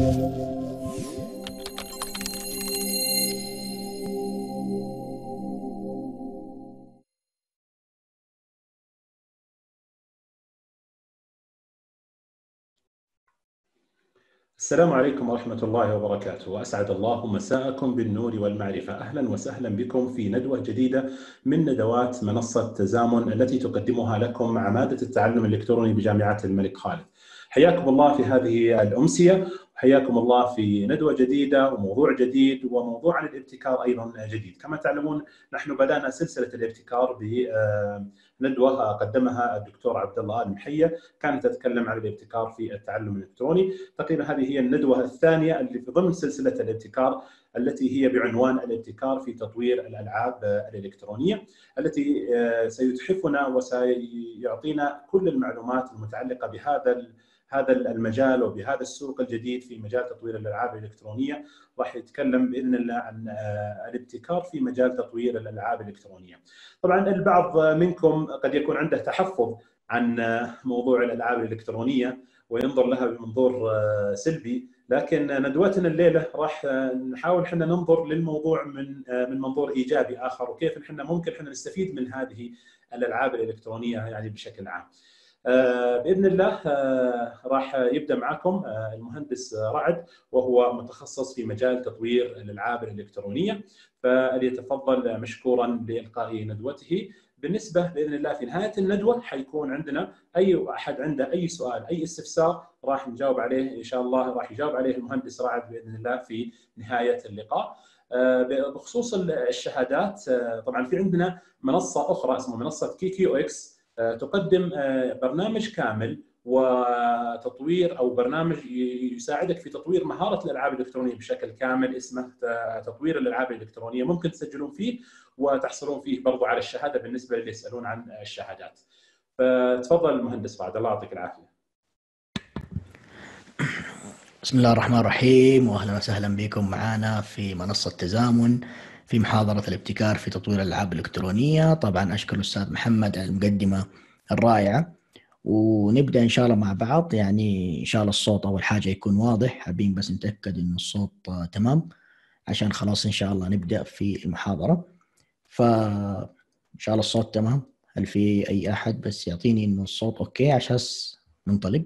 السلام عليكم ورحمة الله وبركاته، وأسعد الله مساءكم بالنور والمعرفة. أهلا وسهلا بكم في ندوة جديدة من ندوات منصة تزامن التي تقدمها لكم عمادة التعلم الإلكتروني بجامعة الملك خالد. حياكم الله في هذه الأمسية، وحياكم الله في ندوة جديدة وموضوع جديد وموضوع عن الابتكار أيضا جديد. كما تعلمون نحن بدأنا سلسلة الابتكار بندوة قدمها الدكتور عبد الله المحية، كانت تتكلم عن الابتكار في التعلم الإلكتروني. تقريبا هذه هي الندوة الثانية اللي في ضمن سلسلة الابتكار التي هي بعنوان الابتكار في تطوير الألعاب الإلكترونية، التي سيتحفنا وسيعطينا كل المعلومات المتعلقة هذا المجال وبهذا السوق الجديد في مجال تطوير الألعاب الإلكترونية. راح يتكلم بإذن الله عن الابتكار في مجال تطوير الألعاب الإلكترونية. طبعا البعض منكم قد يكون عنده تحفظ عن موضوع الألعاب الإلكترونية وينظر لها بمنظور سلبي، لكن ندوتنا الليله راح نحاول احنا ننظر للموضوع من منظور ايجابي اخر، وكيف احنا ممكن احنا نستفيد من هذه الالعاب الالكترونيه يعني بشكل عام. باذن الله راح يبدا معكم المهندس رعد، وهو متخصص في مجال تطوير الالعاب الالكترونيه، فليتفضل مشكورا لالقاء ندوته. بالنسبه باذن الله في نهايه الندوه حيكون عندنا اي احد عنده اي سؤال اي استفسار راح نجاوب عليه ان شاء الله، راح يجاوب عليه المهندس رعد باذن الله في نهايه اللقاء. بخصوص الشهادات، طبعا في عندنا منصه اخرى اسمها منصه كيكيو اكس، تقدم برنامج كامل وتطوير او برنامج يساعدك في تطوير مهاره الالعاب الالكترونيه بشكل كامل، اسمه تطوير الالعاب الالكترونيه. ممكن تسجلون فيه وتحصلون فيه برضو على الشهاده بالنسبه للي يسالون عن الشهادات. فتفضل المهندس بعد، الله يعطيك العافيه. بسم الله الرحمن الرحيم، واهلا وسهلا بكم معنا في منصه تزامن في محاضره الابتكار في تطوير الالعاب الالكترونيه. طبعا اشكر الاستاذ محمد على المقدمه الرائعه، ونبدا ان شاء الله مع بعض. يعني ان شاء الله الصوت اول حاجه يكون واضح، حابين بس نتاكد ان الصوت تمام عشان خلاص ان شاء الله نبدا في المحاضره. فان شاء الله الصوت تمام. هل في اي احد بس يعطيني انه الصوت اوكي عشان ننطلق؟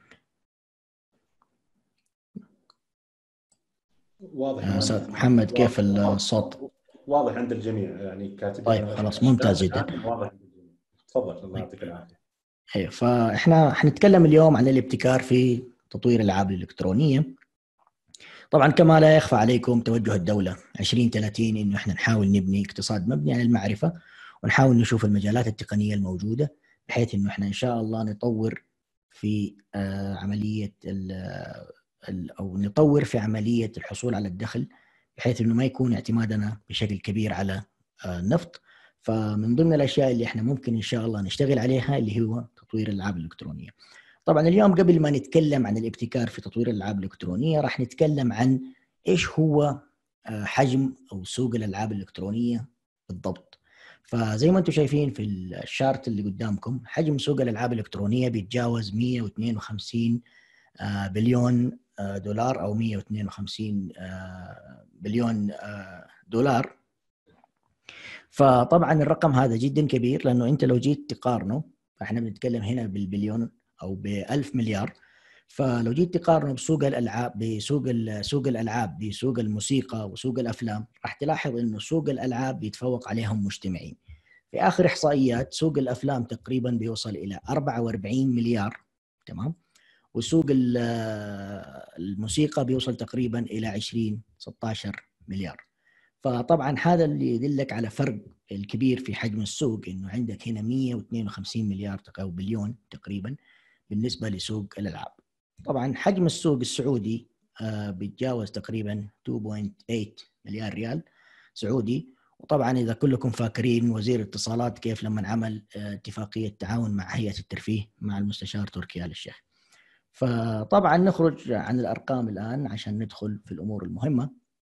واضح استاذ محمد كيف الصوت؟ واضح عند الجميع، يعني كاتب. طيب خلاص ممتاز جدا. واضح عند الجميع. تفضل الله يعطيك العافيه. ايوه، فاحنا حنتكلم اليوم عن الابتكار في تطوير الالعاب الالكترونيه. طبعا كما لا يخفى عليكم توجه الدوله 2030 انه احنا نحاول نبني اقتصاد مبني على المعرفه، ونحاول نشوف المجالات التقنيه الموجوده بحيث انه احنا ان شاء الله نطور في عمليه او نطور في عمليه الحصول على الدخل، بحيث انه ما يكون اعتمادنا بشكل كبير على النفط. فمن ضمن الاشياء اللي احنا ممكن ان شاء الله نشتغل عليها اللي هو تطوير الالعاب الالكترونيه. طبعا اليوم قبل ما نتكلم عن الابتكار في تطوير الالعاب الالكترونيه راح نتكلم عن ايش هو حجم او سوق الالعاب الالكترونيه بالضبط. فزي ما انتم شايفين في الشارت اللي قدامكم، حجم سوق الالعاب الالكترونيه بيتجاوز 152 بليون دولار او 152 بليون دولار. فطبعا الرقم هذا جدا كبير، لانه انت لو جيت تقارنه، فاحنا بنتكلم هنا بالبليون او ب1000 مليار. فلو جيت تقارنه بسوق الالعاب سوق الالعاب بسوق الموسيقى وسوق الافلام، راح تلاحظ انه سوق الالعاب بيتفوق عليهم مجتمعين. في اخر احصائيات سوق الافلام تقريبا بيوصل الى 44 مليار، تمام، وسوق الموسيقى بيوصل تقريبا الى 16 مليار. فطبعا هذا اللي يدلك على فرق الكبير في حجم السوق، انه عندك هنا 152 مليار او بليون تقريبا بالنسبه لسوق الالعاب. طبعا حجم السوق السعودي بيتجاوز تقريبا 2.8 مليار ريال سعودي. وطبعا اذا كلكم فاكرين وزير الاتصالات كيف لما عمل اتفاقيه تعاون مع هيئه الترفيه مع المستشار تركي آل الشيخ. فطبعا نخرج عن الارقام الان عشان ندخل في الامور المهمه.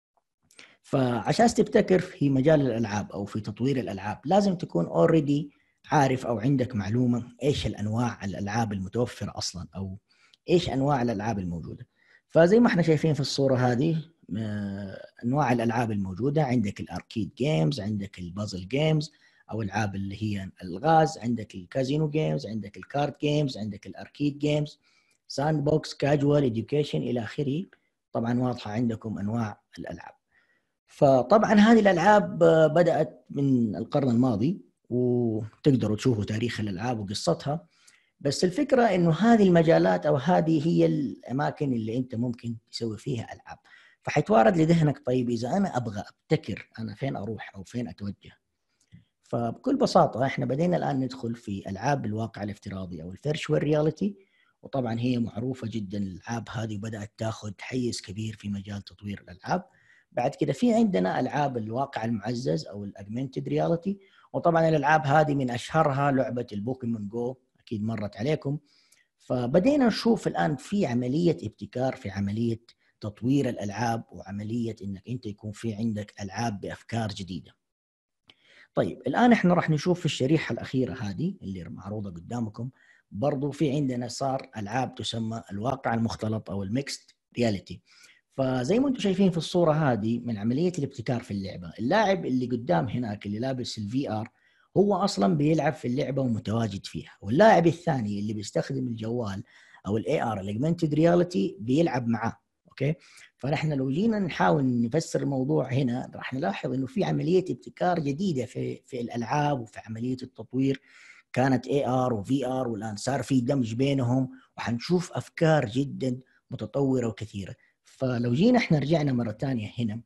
فعشان تبتكر في مجال الالعاب او في تطوير الالعاب لازم تكون اوريدي عارف او عندك معلومه ايش الانواع الالعاب المتوفره اصلا، او ايش انواع الالعاب الموجوده. فزي ما احنا شايفين في الصورة هذه انواع الالعاب الموجودة، عندك الاركيد جيمز، عندك البازل جيمز او العاب اللي هي الغاز، عندك الكازينو جيمز، عندك الكارد جيمز، عندك الاركيد جيمز، ساند بوكس، كاجوال، اديوكيشن الى اخره. طبعا واضحة عندكم انواع الالعاب. فطبعا هذه الالعاب بدأت من القرن الماضي، وتقدروا تشوفوا تاريخ الالعاب وقصتها. بس الفكرة إنه هذه المجالات أو هذه هي الأماكن اللي أنت ممكن تسوي فيها ألعاب. فحيتوارد لذهنك، طيب إذا أنا أبغى أبتكر أنا فين أروح أو فين أتوجه؟ فبكل بساطة إحنا بدينا الآن ندخل في ألعاب الواقع الافتراضي أو الفيرتشوال رياليتي. وطبعا هي معروفة جدا الألعاب هذه، وبدأت تاخذ حيز كبير في مجال تطوير الألعاب. بعد كده في عندنا ألعاب الواقع المعزز أو الأجمنتد رياليتي. وطبعا الألعاب هذه من أشهرها لعبة البوكيمون جو، أكيد مرت عليكم. فبدينا نشوف الآن في عملية ابتكار في عملية تطوير الألعاب، وعملية إنك أنت يكون في عندك ألعاب بأفكار جديدة. طيب الآن إحنا راح نشوف في الشريحة الأخيرة هذه اللي معروضة قدامكم، برضو في عندنا صار ألعاب تسمى الواقع المختلط أو الميكست رياليتي. فزي ما انتم شايفين في الصورة هذه، من عملية الابتكار في اللعبة، اللاعب اللي قدام هناك اللي لابس الفي ار هو أصلا بيلعب في اللعبة ومتواجد فيها، واللاعب الثاني اللي بيستخدم الجوال أو الاي ار الاجمنتد رياليتي بيلعب معاه. اوكي، فنحن لو جينا نحاول نفسر الموضوع هنا راح نلاحظ انه في عمليه ابتكار جديده في الالعاب وفي عمليه التطوير. كانت اي ار وفي ار، والان صار في دمج بينهم، وحنشوف افكار جدا متطوره وكثيره. فلو جينا احنا رجعنا مره ثانيه هنا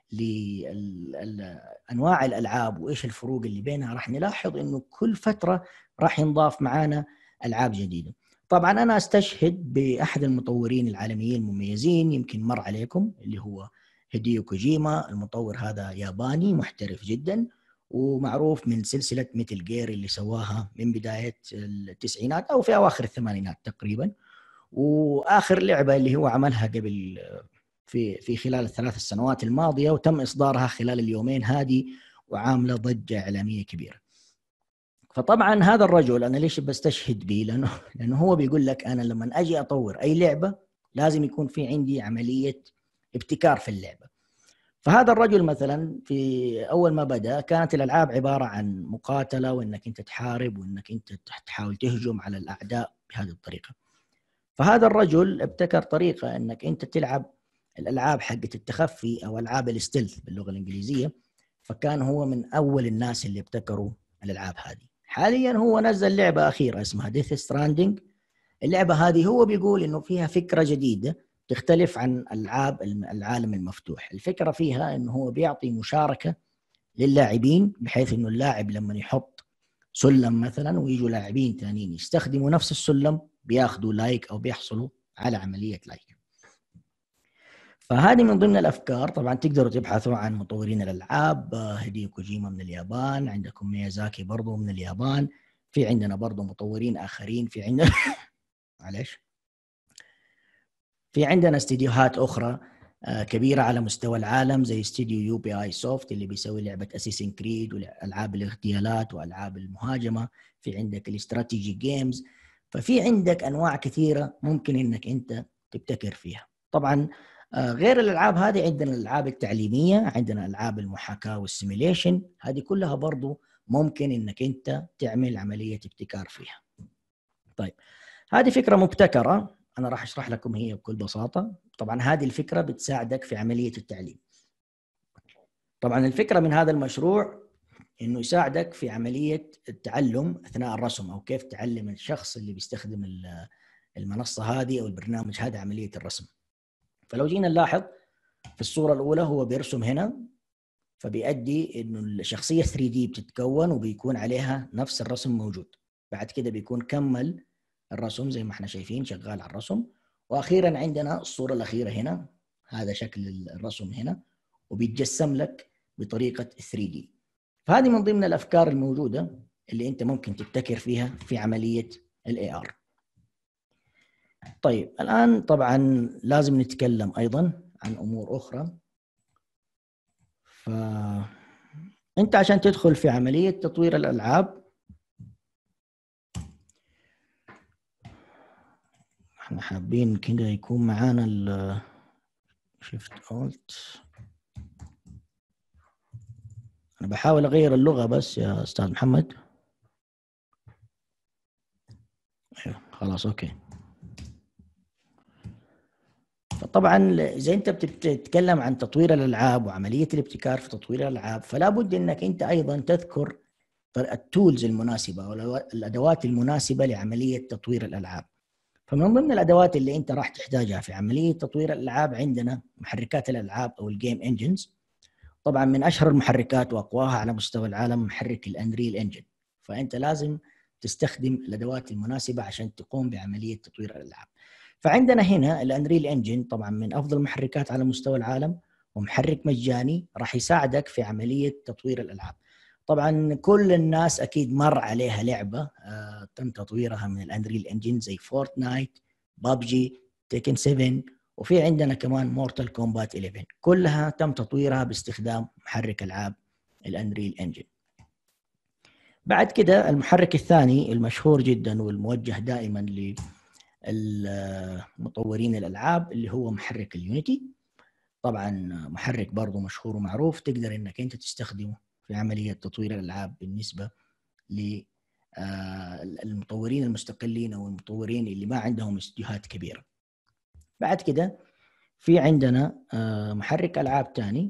لانواع الالعاب وايش الفروق اللي بينها، راح نلاحظ انه كل فتره راح ينضاف معانا العاب جديده. طبعا انا استشهد باحد المطورين العالميين المميزين، يمكن مر عليكم، اللي هو هيديو كوجيما. المطور هذا ياباني محترف جدا، ومعروف من سلسله ميتل جير اللي سواها من بدايه التسعينات او في اواخر الثمانينات تقريبا. واخر لعبه اللي هو عملها قبل في خلال الثلاث سنوات الماضيه، وتم اصدارها خلال اليومين هذه، وعامله ضجه اعلاميه كبيره. فطبعا هذا الرجل انا ليش بستشهد به؟ لانه هو بيقول لك انا لما اجي اطور اي لعبه لازم يكون في عندي عمليه ابتكار في اللعبه. فهذا الرجل مثلا في اول ما بدا كانت الالعاب عباره عن مقاتله، وانك انت تحارب، وانك انت تحاول تهجم على الاعداء بهذه الطريقه. فهذا الرجل ابتكر طريقه انك انت تلعب الالعاب حقت التخفي او العاب الستيلث باللغه الانجليزيه. فكان هو من اول الناس اللي ابتكروا الالعاب هذه. حاليا هو نزل لعبه اخيره اسمها ديث ستراندنج. اللعبه هذه هو بيقول انه فيها فكره جديده تختلف عن العاب العالم المفتوح. الفكره فيها انه هو بيعطي مشاركه للاعبين، بحيث انه اللاعب لما يحط سلم مثلا ويجوا لاعبين ثانيين يستخدموا نفس السلم بياخذوا لايك او بيحصلوا على عمليه لايك. فهذه من ضمن الافكار. طبعا تقدروا تبحثوا عن مطورين الالعاب، هيديو كوجيما من اليابان، عندكم ميازاكي برضو من اليابان، في عندنا برضو مطورين اخرين، في عندنا معلش في عندنا استديوهات اخرى كبيره على مستوى العالم، زي استديو يو بي اي سوفت اللي بيسوي لعبه اساسين كريد والعاب الاغتيالات والعاب المهاجمه. في عندك الاستراتيجي جيمز. ففي عندك انواع كثيره ممكن انك انت تبتكر فيها. طبعا غير الالعاب هذه عندنا الالعاب التعليميه، عندنا العاب المحاكاه والسيميليشن، هذه كلها برضو ممكن انك انت تعمل عمليه ابتكار فيها. طيب هذه فكره مبتكره، انا راح اشرح لكم هي بكل بساطه. طبعا هذه الفكره بتساعدك في عمليه التعليم. طبعا الفكره من هذا المشروع انه يساعدك في عمليه التعلم اثناء الرسم، او كيف تعلم الشخص اللي بيستخدم المنصه هذه او البرنامج هذا عمليه الرسم. فلو جينا نلاحظ في الصوره الاولى هو بيرسم هنا، فبيؤدي انه الشخصيه 3 دي بتتكون وبيكون عليها نفس الرسم موجود. بعد كده بيكون كمل الرسم زي ما احنا شايفين شغال على الرسم. واخيرا عندنا الصوره الاخيره هنا، هذا شكل الرسم هنا، وبيتجسم لك بطريقه 3 دي. فهذه من ضمن الافكار الموجوده اللي انت ممكن تبتكر فيها في عمليه الاي ار. طيب الان طبعا لازم نتكلم ايضا عن امور اخرى. فانت عشان تدخل في عمليه تطوير الالعاب احنا حابين كده يكون معانا ال شيفت أولت. أنا بحاول أغير اللغة بس يا أستاذ محمد. خلاص أوكي. فطبعا إذا أنت بتتكلم عن تطوير الألعاب وعملية الابتكار في تطوير الألعاب، فلا بد أنك أنت أيضا تذكر التولز المناسبة والأدوات المناسبة لعملية تطوير الألعاب. فمن ضمن الأدوات اللي أنت راح تحتاجها في عملية تطوير الألعاب عندنا محركات الألعاب أو الجيم انجنز. طبعا من أشهر المحركات وأقواها على مستوى العالم محرك الأنريل انجن. فأنت لازم تستخدم الأدوات المناسبة عشان تقوم بعملية تطوير الألعاب. فعندنا هنا الأنريل انجن طبعا من أفضل المحركات على مستوى العالم، ومحرك مجاني راح يساعدك في عملية تطوير الألعاب. طبعا كل الناس أكيد مر عليها لعبة تم تطويرها من الأنريل انجن زي فورتنايت، بابجي، تيكن 7، وفي عندنا كمان مورتال كومبات 11. كلها تم تطويرها باستخدام محرك ألعاب الأنريل انجن. بعد كده المحرك الثاني المشهور جدا والموجه دائما للمطورين الألعاب اللي هو محرك اليونيتي. طبعا محرك برضو مشهور ومعروف، تقدر انك انت تستخدمه في عملية تطوير الألعاب بالنسبة للمطورين المستقلين او المطورين اللي ما عندهم استديوهات كبيرة. بعد كده في عندنا محرك ألعاب تاني.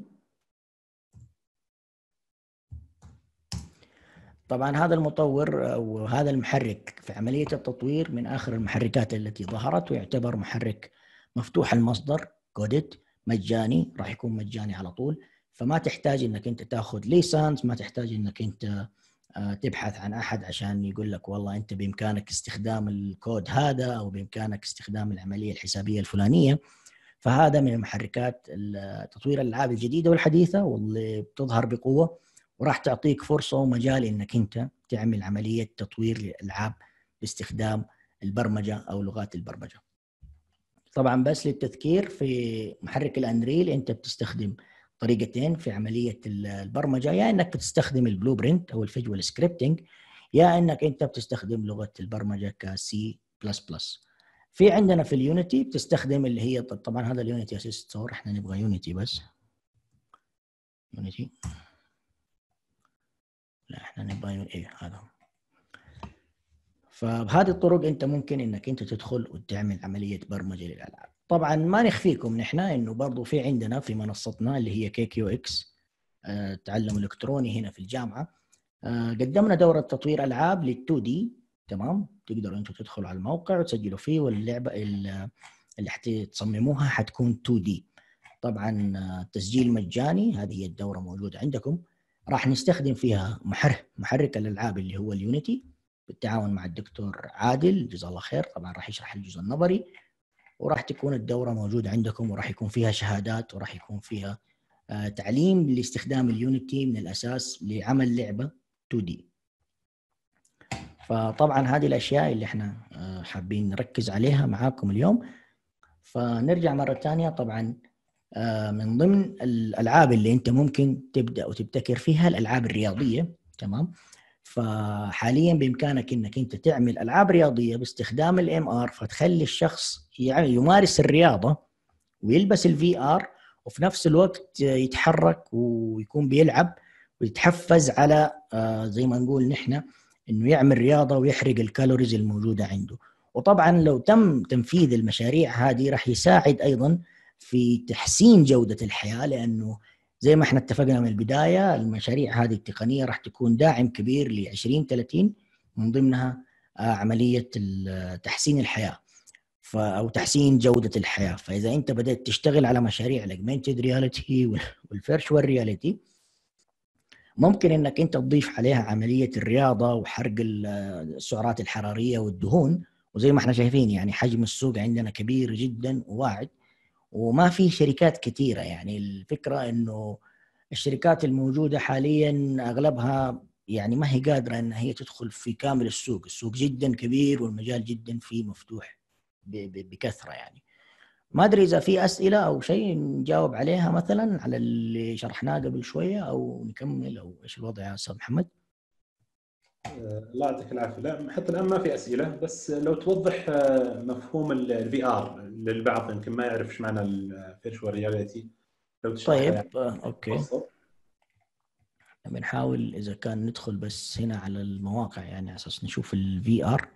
طبعا هذا المطور أو هذا المحرك في عملية التطوير من آخر المحركات التي ظهرت، ويعتبر محرك مفتوح المصدر كودت مجاني، راح يكون مجاني على طول. فما تحتاج انك انت تاخذ ليسانس، ما تحتاج انك انت تبحث عن احد عشان يقول لك والله انت بامكانك استخدام الكود هذا او بامكانك استخدام العملية الحسابية الفلانية. فهذا من المحركات تطوير الألعاب الجديدة والحديثة واللي بتظهر بقوة، وراح تعطيك فرصة ومجال انك انت تعمل عملية تطوير للألعاب باستخدام البرمجة او لغات البرمجة. طبعا بس للتذكير، في محرك الأنريل انت بتستخدم طريقتين في عملية البرمجة، يا انك بتستخدم البلو برنت او الفيجوال سكريبتنج، يا انك انت بتستخدم لغة البرمجة كسي بلس بلس. في عندنا في اليونيتي بتستخدم اللي هي طبعا هذا اليونيتي اسيست ستور، احنا نبغى يونيتي بس يونيتي، لا احنا نبغى ايه هذا. فبهذه الطرق انت ممكن انك انت تدخل وتعمل عمليه برمجه للالعاب. طبعا ما نخفيكم نحن انه برضو في عندنا في منصتنا اللي هي KQX تعلم الكتروني هنا في الجامعه، قدمنا دوره تطوير العاب لل2 دي. تمام، تقدروا انتم تدخلوا على الموقع وتسجلوا فيه، واللعبه اللي حتصمموها حتكون 2 دي. طبعا تسجيل مجاني، هذه هي الدوره موجوده عندكم. راح نستخدم فيها محرك الالعاب اللي هو اليونيتي بالتعاون مع الدكتور عادل جزاه الله خير، طبعا راح يشرح الجزء النظري، وراح تكون الدوره موجوده عندكم، وراح يكون فيها شهادات، وراح يكون فيها تعليم لاستخدام اليونيتي من الاساس لعمل لعبه 2 دي. فطبعا هذه الاشياء اللي احنا حابين نركز عليها معاكم اليوم. فنرجع مره ثانيه، طبعا من ضمن الالعاب اللي انت ممكن تبدا وتبتكر فيها الالعاب الرياضيه. تمام، فحاليا بامكانك انك انت تعمل العاب رياضيه باستخدام الام ار، فتخلي الشخص يعني يمارس الرياضه ويلبس الفي ار، وفي نفس الوقت يتحرك ويكون بيلعب ويتحفز على زي ما نقول نحن انه يعمل رياضه ويحرق الكالوريز الموجوده عنده. وطبعا لو تم تنفيذ المشاريع هذه راح يساعد ايضا في تحسين جوده الحياه، لانه زي ما احنا اتفقنا من البدايه المشاريع هذه التقنيه راح تكون داعم كبير ل 2030، من ضمنها عمليه تحسين الحياه او تحسين جوده الحياه. فاذا انت بدات تشتغل على مشاريع الاجمنتد رياليتي والفيرتشوال رياليتي، ممكن انك انت تضيف عليها عمليه الرياضه وحرق السعرات الحراريه والدهون. وزي ما احنا شايفين يعني حجم السوق عندنا كبير جدا وواعد، وما في شركات كثيره. يعني الفكره انه الشركات الموجوده حاليا اغلبها يعني ما هي قادره ان هي تدخل في كامل السوق. السوق جدا كبير والمجال جدا فيه مفتوح بكثره. يعني ما ادري اذا في اسئله او شيء نجاوب عليها مثلا على اللي شرحناه قبل شويه، او نكمل، او ايش الوضع يا استاذ محمد؟ الله يعطيك العافيه. لا حتى الان ما في اسئله، بس لو توضح مفهوم الفي ار للبعض يمكن ما يعرف ايش معنى الفيرتشوال رياليتي، لو تشرحها يعني طيب اوكي، مبسط. بنحاول اذا كان ندخل بس هنا على المواقع يعني على اساس نشوف الفي ار.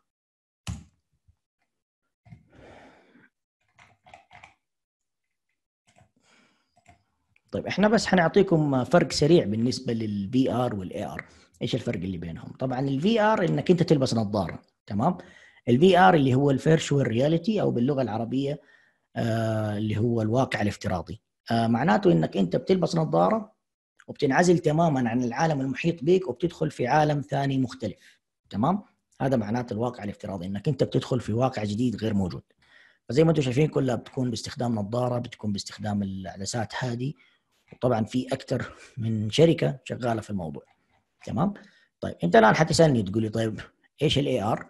طيب احنا بس حنعطيكم فرق سريع بالنسبه للفي ار والاي ار. ايش الفرق اللي بينهم؟ طبعا الفي ار انك انت تلبس نظاره، تمام. الفي ار اللي هو الفيرتشوال رياليتي او باللغه العربيه اللي هو الواقع الافتراضي. معناته انك انت بتلبس نظاره وبتنعزل تماما عن العالم المحيط بك وبتدخل في عالم ثاني مختلف، تمام. هذا معناته الواقع الافتراضي، انك انت بتدخل في واقع جديد غير موجود. فزي ما انتم شايفين كلها بتكون باستخدام نظاره، بتكون باستخدام العدسات هذه، وطبعا في اكثر من شركه شغاله في الموضوع، تمام. طيب انت الان حتسالني تقول لي طيب ايش الاي ار؟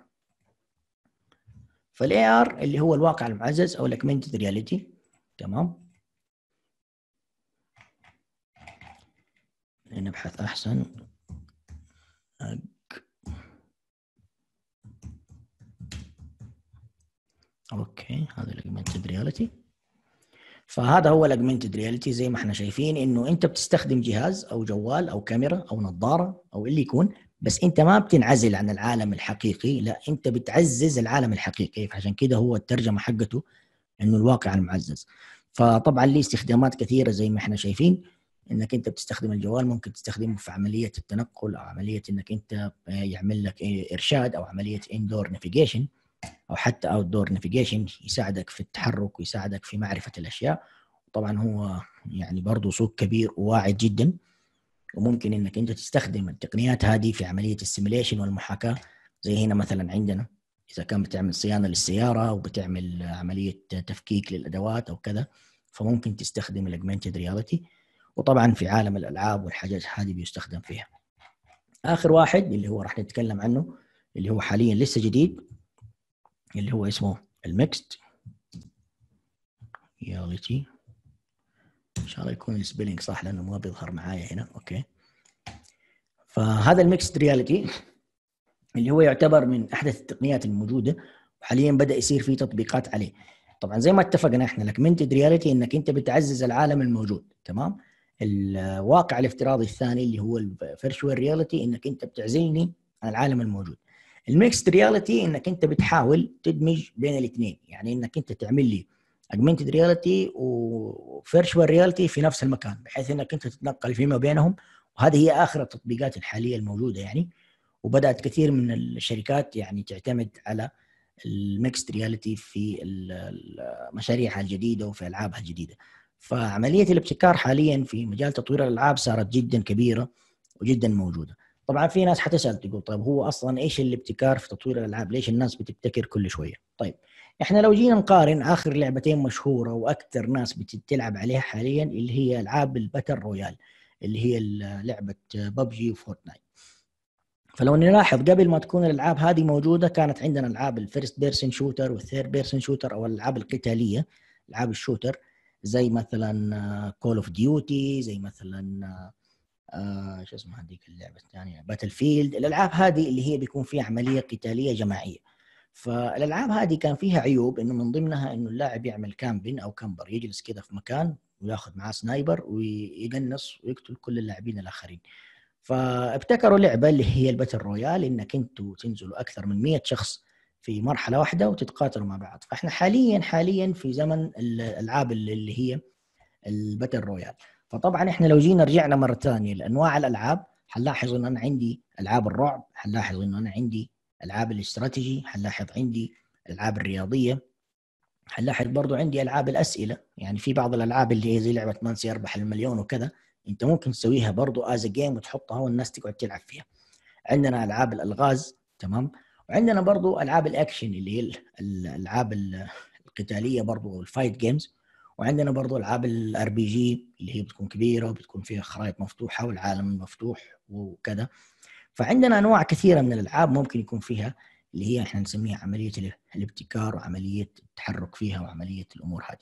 فالاي ار اللي هو الواقع المعزز او الاجمنتد رياليتي، تمام. نبحث احسن. اوكي، هذا الاجمنتد رياليتي. فهذا هو الاجمنتد رياليتي. زي ما احنا شايفين انه انت بتستخدم جهاز او جوال او كاميرا او نظاره او اللي يكون، بس انت ما بتنعزل عن العالم الحقيقي، لا انت بتعزز العالم الحقيقي. فعشان كده هو الترجمه حقته انه الواقع المعزز. فطبعا ليه استخدامات كثيره زي ما احنا شايفين، انك انت بتستخدم الجوال، ممكن تستخدمه في عمليه التنقل او عمليه انك انت يعمل لك ارشاد او عمليه اندور نافيجيشن او حتى اوت دور نافيجيشن، يساعدك في التحرك ويساعدك في معرفه الاشياء. طبعا هو يعني برضه سوق كبير وواعد جدا، وممكن انك انت تستخدم التقنيات هذه في عمليه السيميليشن والمحاكاه. زي هنا مثلا عندنا اذا كان بتعمل صيانه للسياره او بتعمل عمليه تفكيك للادوات او كذا، فممكن تستخدم الاجمنتد رياليتي. وطبعا في عالم الالعاب والحاجات هذه بيستخدم فيها. اخر واحد اللي هو راح نتكلم عنه، اللي هو حاليا لسه جديد، اللي هو اسمه الميكست رياليتي. ان شاء الله يكون السبيلنج صح لانه ما بيظهر معايا هنا. اوكي، فهذا الميكست رياليتي اللي هو يعتبر من احدث التقنيات الموجوده، وحاليا بدا يصير في تطبيقات عليه. طبعا زي ما اتفقنا احنا الاجمنتد رياليتي انك انت بتعزز العالم الموجود، تمام. الواقع الافتراضي الثاني اللي هو الفيرتشوال رياليتي انك انت بتعزلني عن العالم الموجود. الميكست رياليتي انك انت بتحاول تدمج بين الاثنين، يعني انك انت تعمل لي اجمنتد رياليتي وفيرتشوال رياليتي في نفس المكان، بحيث انك انت تتنقل فيما بينهم. وهذه هي اخر التطبيقات الحاليه الموجوده يعني. وبدات كثير من الشركات يعني تعتمد على الميكست رياليتي في مشاريعها الجديده وفي العابها الجديده. فعمليه الابتكار حاليا في مجال تطوير الالعاب صارت جدا كبيره وجدا موجوده. طبعا في ناس حتسال تقول طيب هو اصلا ايش الابتكار في تطوير الالعاب؟ ليش الناس بتبتكر كل شويه؟ طيب احنا لو جينا نقارن اخر لعبتين مشهوره واكثر ناس بتلعب عليها حاليا، اللي هي العاب الباتل رويال، اللي هي لعبه ببجي وفورتنايت. فلو نلاحظ قبل ما تكون الالعاب هذه موجوده كانت عندنا العاب الفيرست بيرسون شوتر والثيرد بيرسون شوتر او الالعاب القتاليه، العاب الشوتر، زي مثلا كول اوف ديوتي، زي مثلا شو اسمها هذيك اللعبه الثانيه باتل فيلد. الالعاب هذه اللي هي بيكون فيها عمليه قتاليه جماعيه. فالالعاب هذه كان فيها عيوب، انه من ضمنها انه اللاعب يعمل كامبين او كامبر، يجلس كده في مكان وياخذ معاه سنايبر ويقنص ويقتل كل اللاعبين الاخرين. فابتكروا لعبه اللي هي الباتل رويال، انك انتوا تنزلوا اكثر من 100 شخص في مرحله واحده وتتقاتلوا مع بعض. فاحنا حاليا في زمن الالعاب اللي هي الباتل رويال. فطبعا احنا لو جينا رجعنا مره ثانيه لانواع الالعاب، حنلاحظ انه انا عندي العاب الرعب، حنلاحظ انه انا عندي العاب الاستراتيجي، حنلاحظ عندي الالعاب الرياضيه، حنلاحظ برضو عندي العاب الاسئله. يعني في بعض الالعاب اللي هي زي لعبه من سيربح المليون وكذا، انت ممكن تسويها برضو از جيم وتحطها والناس تقعد تلعب فيها. عندنا العاب الالغاز، تمام. وعندنا برضو العاب الاكشن اللي هي الالعاب القتاليه برضو الفايت جيمز. وعندنا برضو العاب الار بي جي اللي هي بتكون كبيره وبتكون فيها خرائط مفتوحه والعالم مفتوح وكذا. فعندنا انواع كثيره من الالعاب ممكن يكون فيها اللي هي احنا نسميها عمليه الابتكار وعمليه التحرك فيها وعمليه الامور هذه.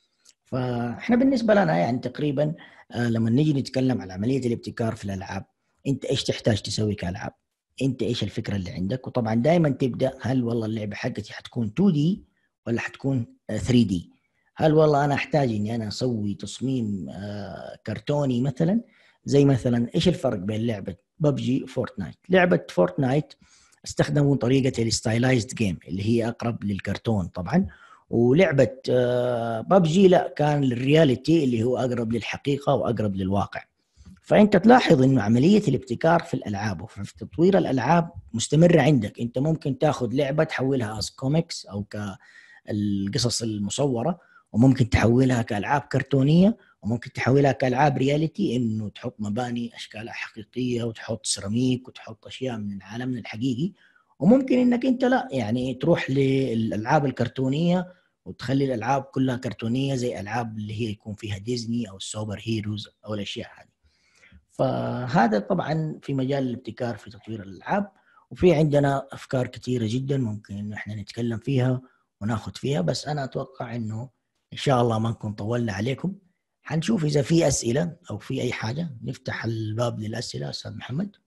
فاحنا بالنسبه لنا يعني تقريبا لما نيجي نتكلم عن عمليه الابتكار في الالعاب، انت ايش تحتاج تسوي كالعاب؟ انت ايش الفكره اللي عندك. وطبعا دائما تبدا هل والله اللعبه حقتي حتكون 2 دي ولا حتكون 3 دي. هل والله انا احتاج اني انا اسوي تصميم كرتوني مثلا، زي مثلا ايش الفرق بين لعبه ببجي وفورتنايت؟ لعبه فورتنايت استخدموا طريقه الستايلايزد جيم اللي هي اقرب للكرتون طبعا، ولعبه ببجي لا، كان الرياليتي اللي هو اقرب للحقيقه واقرب للواقع. فانت تلاحظ انه عمليه الابتكار في الالعاب وفي تطوير الالعاب مستمره عندك. انت ممكن تاخذ لعبه تحولها از كوميكس او كالقصص المصوره، وممكن تحولها كالعاب كرتونيه، وممكن تحولها كالعاب رياليتي، انه تحط مباني اشكالها حقيقيه وتحط سيراميك وتحط اشياء من عالمنا الحقيقي. وممكن انك انت لا يعني تروح للالعاب الكرتونيه وتخلي الالعاب كلها كرتونيه زي العاب اللي هي يكون فيها ديزني او السوبر هيروز او الاشياء هذه. فهذا طبعا في مجال الابتكار في تطوير الالعاب. وفي عندنا افكار كثيره جدا ممكن انه احنا نتكلم فيها وناخذ فيها، بس انا اتوقع انه ان شاء الله ما نكون طولنا عليكم. حنشوف اذا في اسئله او في اي حاجه، نفتح الباب للاسئله. استاذ محمد.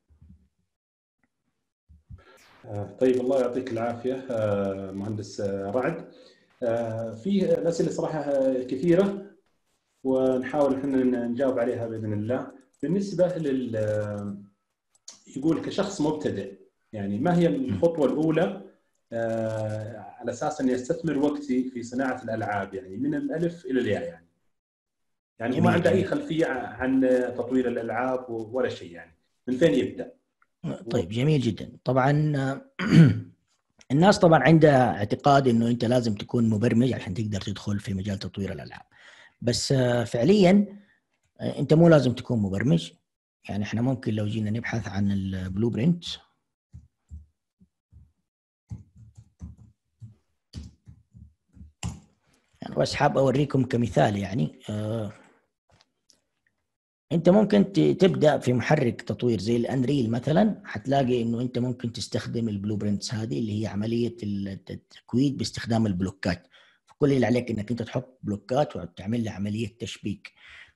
طيب، الله يعطيك العافيه مهندس رعد. في الاسئله صراحه كثيره، ونحاول احنا نجاوب عليها باذن الله. بالنسبه يقول كشخص مبتدئ، يعني ما هي الخطوه الاولى على اساس اني استثمر وقتي في صناعه الالعاب، يعني من الالف الى الياء، يعني وما عنده اي خلفيه عن تطوير الالعاب ولا شيء، يعني من فين يبدا؟ طيب جميل جدا. طبعا الناس طبعا عندها اعتقاد انه انت لازم تكون مبرمج عشان تقدر تدخل في مجال تطوير الالعاب، بس فعليا انت مو لازم تكون مبرمج. يعني احنا ممكن لو جينا نبحث عن البلو برنت، يعني بس حاب اوريكم كمثال. يعني انت ممكن تبدا في محرك تطوير زي الانريل مثلا، حتلاقي انه انت ممكن تستخدم البلو برنتس هذه اللي هي عمليه التكويد باستخدام البلوكات. فكل اللي عليك انك انت تحط بلوكات وتعمل لها عمليه تشبيك،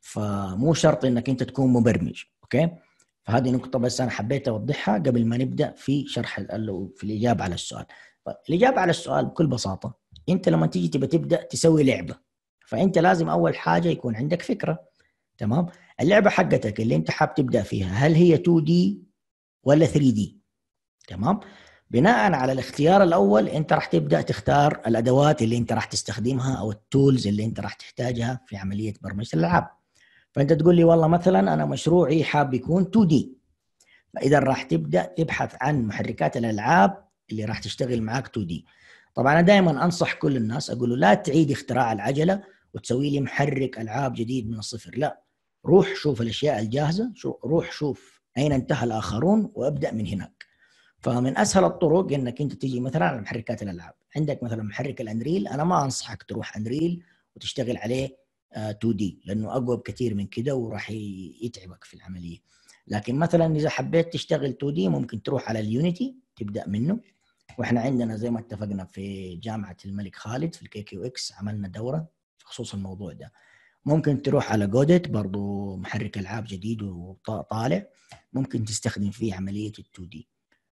فمو شرط انك انت تكون مبرمج. اوكي، فهذه نقطه بس انا حبيت اوضحها قبل ما نبدا في شرح في الاجابه على السؤال. طيب الاجابه على السؤال بكل بساطه، انت لما تيجي تبدا تسوي لعبه، فانت لازم اول حاجه يكون عندك فكره. تمام، اللعبه حقتك اللي انت حاب تبدا فيها هل هي 2 دي ولا 3 دي؟ تمام، بناء على الاختيار الاول انت راح تبدا تختار الادوات اللي انت راح تستخدمها او التولز اللي انت راح تحتاجها في عمليه برمجه الالعاب. فانت تقول لي والله مثلا انا مشروعي حاب يكون 2 دي، فاذا راح تبدا تبحث عن محركات الالعاب اللي راح تشتغل معاك 2 دي. طبعا انا دائما انصح كل الناس اقول له لا تعيد اختراع العجله وتسوي لي محرك العاب جديد من الصفر، لا، روح شوف الاشياء الجاهزه، روح شوف اين انتهى الاخرون وابدا من هناك. فمن اسهل الطرق انك انت تيجي مثلا على محركات الالعاب. عندك مثلا محرك الانريل، انا ما انصحك تروح انريل وتشتغل عليه 2 دي لانه اقوى بكثير من كده وراح يتعبك في العمليه. لكن مثلا اذا حبيت تشتغل 2 دي ممكن تروح على اليونيتي تبدا منه. واحنا عندنا زي ما اتفقنا في جامعه الملك خالد في الكي كيو اكس عملنا دوره بخصوص الموضوع ده. ممكن تروح على جودت برضو محرك العاب جديد وطالع، ممكن تستخدم فيه عمليه ال2 دي.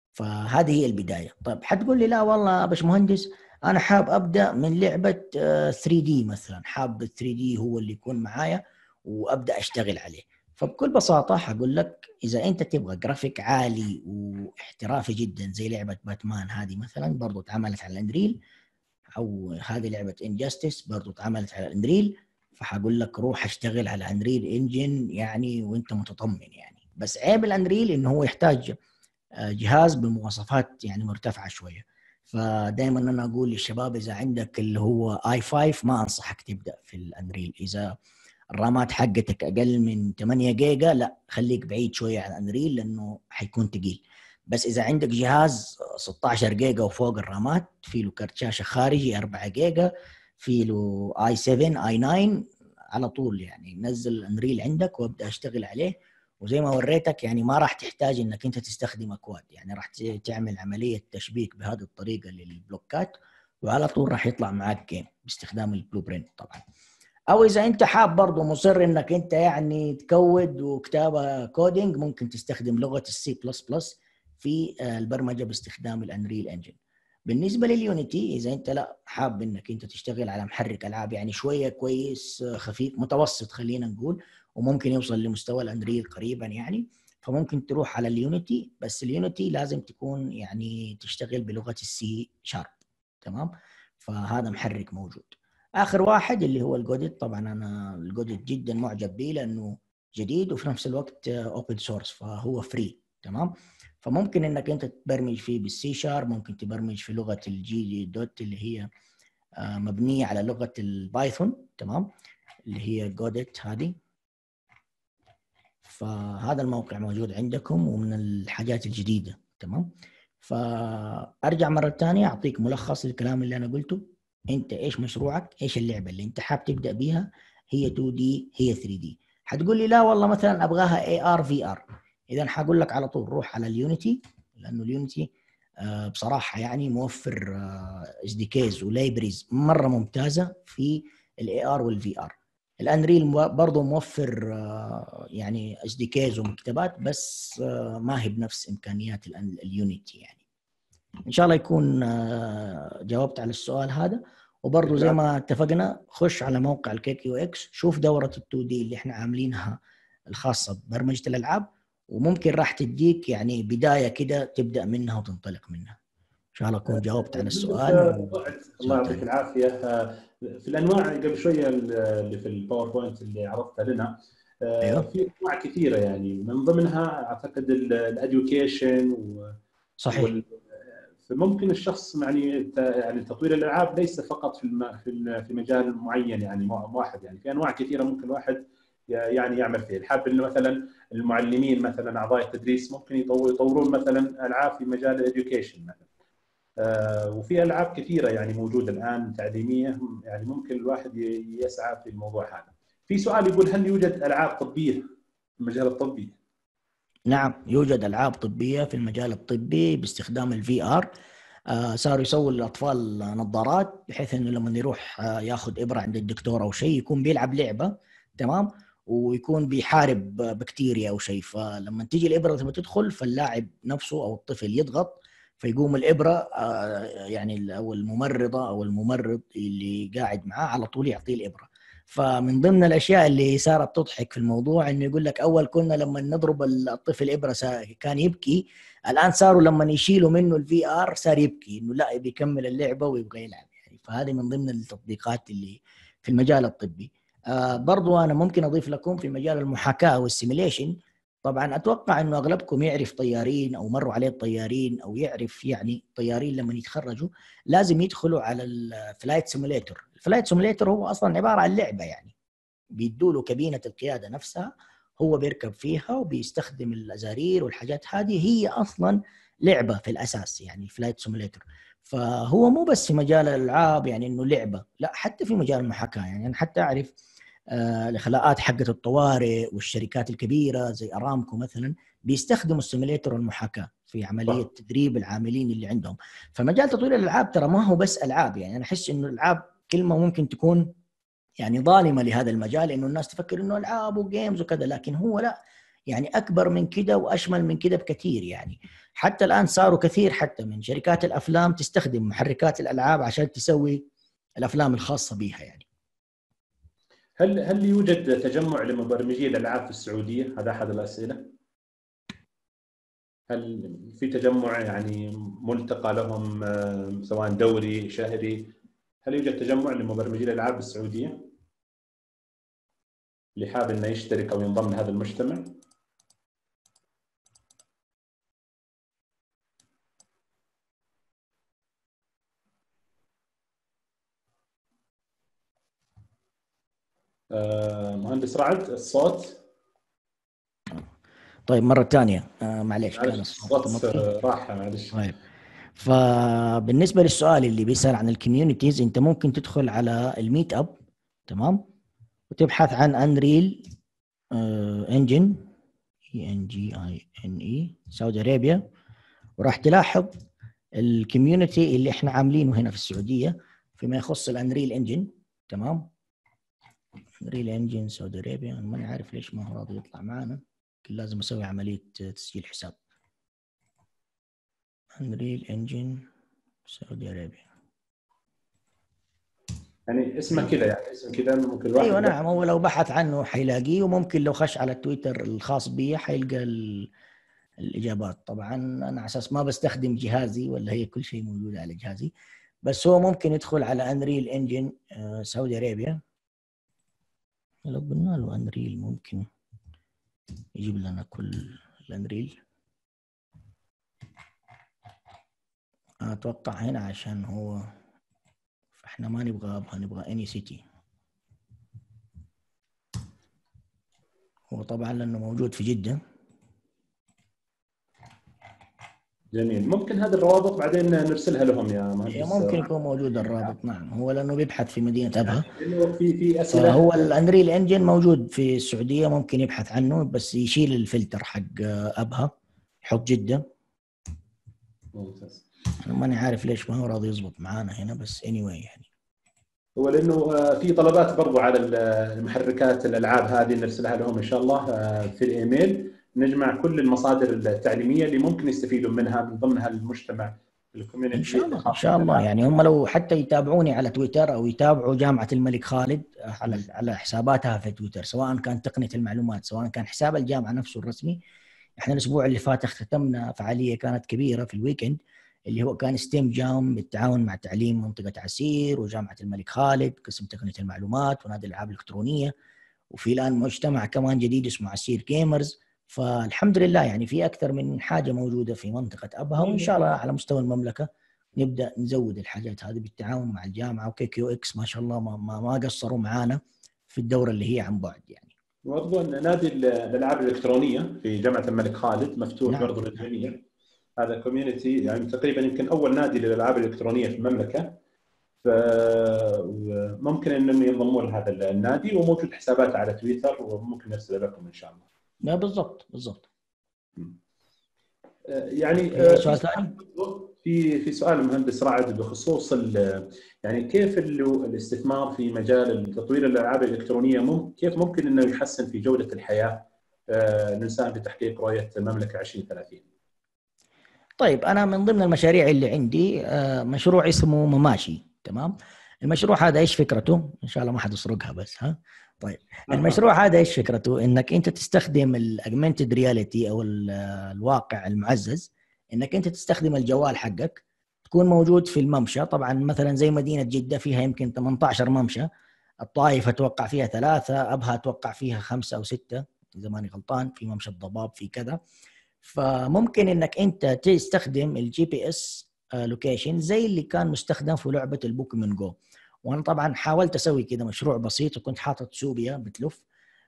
فهذه هي البدايه. طيب حتقول لي لا والله يا باشمهندس انا حاب ابدا من لعبه 3 دي مثلا، حاب 3 دي هو اللي يكون معايا وابدا اشتغل عليه. فبكل بساطه حقول لك اذا انت تبغى جرافيك عالي واحترافي جدا زي لعبه باتمان هذه مثلا برضو اتعملت على الاندريل، او هذه لعبه انجاستس برضو اتعملت على الاندريل، فحقول لك روح اشتغل على انريل انجن يعني وانت متطمن. يعني بس عيب الانريل انه هو يحتاج جهاز بمواصفات يعني مرتفعه شويه. فدائما انا اقول للشباب اذا عندك اللي هو اي 5 ما انصحك تبدا في الانريل. اذا الرامات حقتك اقل من 8 جيجا لا، خليك بعيد شويه عن انريل لانه حيكون ثقيل. بس اذا عندك جهاز 16 جيجا وفوق الرامات، في له كرت شاشه خارجي 4 جيجا، في له اي 7 اي 9، على طول يعني نزل انريل عندك وابدا اشتغل عليه. وزي ما وريتك يعني ما راح تحتاج انك انت تستخدم اكواد، يعني راح تعمل عمليه تشبيك بهذه الطريقه للبلوكات وعلى طول راح يطلع معك جيم باستخدام البلو برنت طبعا. او اذا انت حاب برضه مصر انك انت يعني تكود وكتابه كودينج، ممكن تستخدم لغه السي بلس بلس، في البرمجه باستخدام الانريل انجن. بالنسبه لليونيتي، اذا انت لا حاب انك انت تشتغل على محرك العاب يعني شويه كويس خفيف متوسط خلينا نقول، وممكن يوصل لمستوى الانريل قريبا يعني، فممكن تروح على اليونيتي. بس اليونيتي لازم تكون يعني تشتغل بلغه السي شارب، تمام؟ فهذا محرك موجود. اخر واحد اللي هو الجودت، طبعا انا الجودت جدا معجب به لانه جديد وفي نفس الوقت اوبن سورس، فهو فري، تمام؟ فممكن انك انت تبرمج فيه بالسي شارب، ممكن تبرمج في لغه الجي دوت اللي هي مبنيه على لغه البايثون، تمام؟ اللي هي جودت هذه. فهذا الموقع موجود عندكم ومن الحاجات الجديده، تمام؟ فارجع مره ثانيه اعطيك ملخص للكلام اللي انا قلته. انت ايش مشروعك؟ ايش اللعبه اللي انت حاب تبدا بيها؟ هي 2 دي هي 3 دي؟ حتقول لي لا والله مثلا ابغاها اي ار في ار. اذا حقول لك على طول روح على اليونيتي، لانه اليونيتي بصراحه يعني موفر اس دي كيز ولايبريز مره ممتازه في الاي ار والفي ار. الانريل برضه موفر يعني اس دي كيز ومكتبات، بس ما هي بنفس امكانيات اليونيتي يعني. ان شاء الله يكون جاوبت على السؤال هذا. وبرضه زي ما اتفقنا خش على موقع الكي كيو اكس، شوف دوره ال2 دي اللي احنا عاملينها الخاصه ببرمجه الالعاب، وممكن راح تديك يعني بدايه كده تبدا منها وتنطلق منها. ان شاء الله اكون جاوبت على السؤال. الله يعطيك العافيه. في الانواع قبل شويه اللي في الباوربوينت اللي عرضتها لنا، ايوه في انواع كثيره يعني، من ضمنها اعتقد الاديوكيشن صحيح. فممكن الشخص يعني تطوير الالعاب ليس فقط في مجال معين يعني واحد، يعني في انواع كثيره ممكن الواحد يعني يعمل فيه. الحاب انه مثلا المعلمين مثلا اعضاء التدريس ممكن يطورون مثلا العاب في مجال الاديوكيشن مثلا. وفي العاب كثيره يعني موجوده الان تعليميه، يعني ممكن الواحد يسعى في الموضوع هذا. في سؤال يقول هل يوجد العاب طبيه في المجال الطبي؟ نعم يوجد العاب طبيه في المجال الطبي باستخدام الفي ار. صاروا يسووا للاطفال نظارات بحيث انه لما يروح ياخذ ابره عند الدكتور او شيء يكون بيلعب لعبه، تمام؟ ويكون بيحارب بكتيريا او شيء، فلما تيجي الابره تبغى تدخل فاللاعب نفسه او الطفل يضغط فيقوم الابره يعني او الممرضه او الممرض اللي قاعد معاه على طول يعطيه الابره. فمن ضمن الاشياء اللي صارت تضحك في الموضوع انه يقول لك اول كنا لما نضرب الطفل ابره كان يبكي، الان صاروا لما يشيلوا منه الفي ار صار يبكي انه لا بيكمل اللعبه ويبغى يلعب يعني. فهذه من ضمن التطبيقات اللي في المجال الطبي. برضو انا ممكن اضيف لكم في مجال المحاكاه والسيميليشن. طبعا اتوقع انه اغلبكم يعرف طيارين او مروا عليه الطيارين او يعرف يعني طيارين لما يتخرجوا لازم يدخلوا على الفلايت سيموليتر. الفلايت سيموليتر هو اصلا عباره عن لعبه يعني، بيدوا له كابينه القياده نفسها، هو بيركب فيها وبيستخدم الازارير والحاجات هذه، هي اصلا لعبه في الاساس يعني فلايت سيموليتر. فهو مو بس في مجال الالعاب يعني انه لعبه، لا حتى في مجال المحاكاه يعني. انا حتى اعرف الاخلاءات حقت الطوارئ والشركات الكبيره زي ارامكو مثلا بيستخدموا السيموليتر والمحاكاه في عمليه تدريب العاملين اللي عندهم. فمجال تطوير الالعاب ترى ما هو بس العاب يعني. انا احس انه الالعاب كلمه ممكن تكون يعني ظالمه لهذا المجال، انه الناس تفكر انه العاب وجيمز وكذا، لكن هو لا، يعني اكبر من كده واشمل من كده بكثير يعني. حتى الان صاروا كثير حتى من شركات الافلام تستخدم محركات الالعاب عشان تسوي الافلام الخاصه بها يعني. هل يوجد تجمع لمبرمجي الالعاب في السعوديه؟ هذا احد الاسئله. هل في تجمع يعني ملتقى لهم سواء دوري شهري؟ هل يوجد تجمع لمبرمجي الالعاب بالسعوديه اللي حاب انه يشترك او ينضم لهذا المجتمع؟ مهندس رعد الصوت. طيب مرة ثانية معليش كان الصوت الصوت مطفي. راح معلش. طيب فبالنسبة للسؤال اللي بيسأل عن الكوميونيتيز، انت ممكن تدخل على الميت اب، تمام؟ وتبحث عن انريل انجن ENGINE سعودي ارابيا، وراح تلاحظ الكوميونتي اللي احنا عاملينه هنا في السعوديه فيما يخص الانريل انجن، تمام؟ انريل انجن سعودي ارابيا. انا ماني عارف ليش ما هو راضي يطلع معنا، لازم اسوي عمليه تسجيل حساب. انريل انجن سعودي ارابيا. يعني اسمه كذا، يعني اسم كذا ممكن الواحد ايوه نعم، هو لو بحث عنه حيلاقيه، وممكن لو خش على التويتر الخاص بي حيلقى الاجابات. طبعا انا على اساس ما بستخدم جهازي، ولا هي كل شيء موجود على جهازي، بس هو ممكن يدخل على انريل انجن سعودي ارابيا. لو قلنا له انريل ممكن يجيب لنا كل الانريل. اتوقع هنا عشان هو، فاحنا ما نبغى ابها، نبغى اني سيتي. هو طبعا لانه موجود في جدة. جميل. ممكن هذه الروابط بعدين نرسلها لهم يا مهندس. ممكن يكون موجود الرابط، نعم، هو لانه بيبحث في مدينة ابها. لانه في اسئله. فهو الانريل انجن موجود في السعودية، ممكن يبحث عنه، بس يشيل الفلتر حق ابها، يحط جدة. ممتاز. انا ماني عارف ليش ما هو راضي يزبط معانا هنا، بس anyway يعني. هو لانه في طلبات برضو على المحركات الالعاب هذه، نرسلها لهم ان شاء الله في الايميل. نجمع كل المصادر التعليميه اللي ممكن يستفيدوا منها، من ضمنها المجتمع الكوميونتي ان شاء الله ان الخاص شاء الله. بالألعاب. يعني هم لو حتى يتابعوني على تويتر، او يتابعوا جامعة الملك خالد على حساباتها في تويتر، سواء كان تقنية المعلومات، سواء كان حساب الجامعة نفسه الرسمي. احنا الاسبوع اللي فات اختتمنا فعالية كانت كبيرة في الويكند، اللي هو كان ستيم جام بالتعاون مع تعليم منطقة عسير وجامعة الملك خالد، قسم تقنية المعلومات ونادي الألعاب الإلكترونية. وفي الآن مجتمع كمان جديد اسمه عسير جيمرز. فالحمد لله يعني في أكثر من حاجة موجودة في منطقة أبها، وإن شاء الله على مستوى المملكة نبدأ نزود الحاجات هذه بالتعاون مع الجامعة. وكي كيو إكس ما شاء الله ما قصروا معانا في الدورة اللي هي عن بعد يعني. برضو ان نادي الالعاب الالكترونيه في جامعه الملك خالد مفتوح نعم. برضو للجميع. هذا كوميونتي يعني تقريبا يمكن اول نادي للالعاب الالكترونيه في المملكه. فممكن انهم ينضموا لهذا النادي، وموجود حساباته على تويتر، وممكن نرسل لكم ان شاء الله. لا بالضبط. يعني سؤال ثاني؟ في سؤال مهندس رعد بخصوص يعني كيف الاستثمار في مجال تطوير الالعاب الالكترونيه كيف ممكن انه يحسن في جوده الحياه، نساهم في تحقيق رؤيه المملكه 2030. طيب انا من ضمن المشاريع اللي عندي مشروع اسمه مماشي. تمام. المشروع هذا ايش فكرته؟ ان شاء الله ما حد يسرقها بس ها. طيب المشروع هذا ايش فكرته؟ انك انت تستخدم الاجمنتد رياليتي او الواقع المعزز، انك انت تستخدم الجوال حقك، تكون موجود في الممشى. طبعا مثلا زي مدينة جدة فيها يمكن 18 ممشى، الطائف اتوقع فيها 3، ابها اتوقع فيها 5 أو 6 اذا ماني غلطان، في ممشى الضباب في كذا. فممكن انك انت تستخدم الجي بي اس لوكيشن زي اللي كان مستخدم في لعبة البوكيمون جو. وانا طبعا حاولت اسوي كده مشروع بسيط، وكنت حاطط سوبيا بتلف،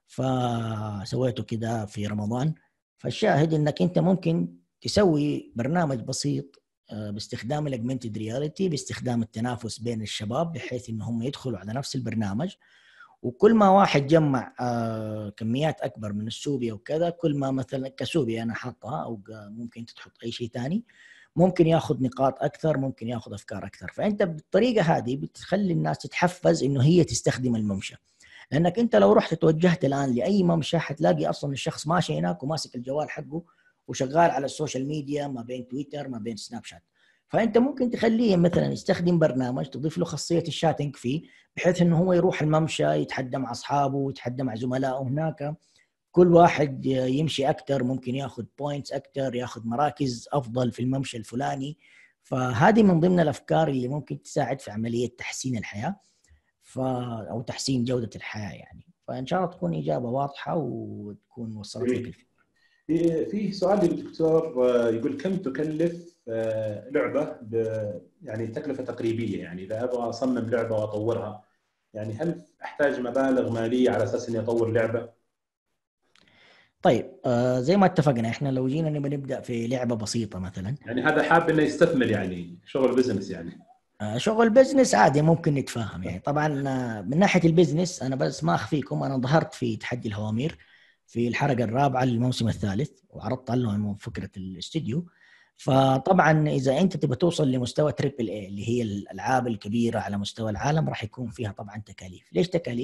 فسويته كده في رمضان. فالشاهد انك انت ممكن تسوي برنامج بسيط باستخدام الاجمنتد رياليتي، باستخدام التنافس بين الشباب بحيث ان هم يدخلوا على نفس البرنامج. وكل ما واحد جمع كميات اكبر من السوبيا وكذا، كل ما مثلا كسوبيا انا حاطها، او ممكن تحط اي شيء ثاني، ممكن ياخذ نقاط اكثر، ممكن ياخذ افكار اكثر. فانت بالطريقه هذه بتخلي الناس تتحفز انه هي تستخدم الممشى. لانك انت لو رحت توجهت الان لاي ممشى حتلاقي اصلا الشخص ماشي هناك وماسك الجوال حقه وشغال على السوشيال ميديا، ما بين تويتر ما بين سناب شات. فانت ممكن تخليه مثلا يستخدم برنامج تضيف له خاصيه الشاتنج فيه، بحيث انه هو يروح الممشى يتحدى مع اصحابه ويتحدى مع زملائه هناك. كل واحد يمشي اكثر ممكن ياخذ بوينتس اكثر، ياخذ مراكز افضل في الممشى الفلاني. فهذه من ضمن الافكار اللي ممكن تساعد في عمليه تحسين الحياه او تحسين جوده الحياه يعني. فان شاء الله تكون اجابه واضحه وتكون وصلت لك الفكره. في سؤال للدكتور يقول كم تكلف لعبه يعني تكلفه تقريبيه، يعني اذا ابغى اصمم لعبه واطورها، يعني هل احتاج مبالغ ماليه على اساس اني اطور لعبه؟ طيب زي ما اتفقنا، احنا لو جينا نبغى نبدا في لعبه بسيطه مثلا، يعني هذا حاب انه يستثمر، يعني شغل بزنس يعني. شغل بزنس عادي ممكن نتفاهم يعني. طبعا من ناحيه البزنس انا بس ما اخفيكم، انا ظهرت في تحدي الهوامير في الحلقه الرابعه للموسم الثالث، وعرضت لهم فكره الاستديو. فطبعا اذا انت تبغى توصل لمستوى تريبل اي اللي هي الالعاب الكبيره على مستوى العالم، راح يكون فيها طبعا تكاليف. ليش تكاليف؟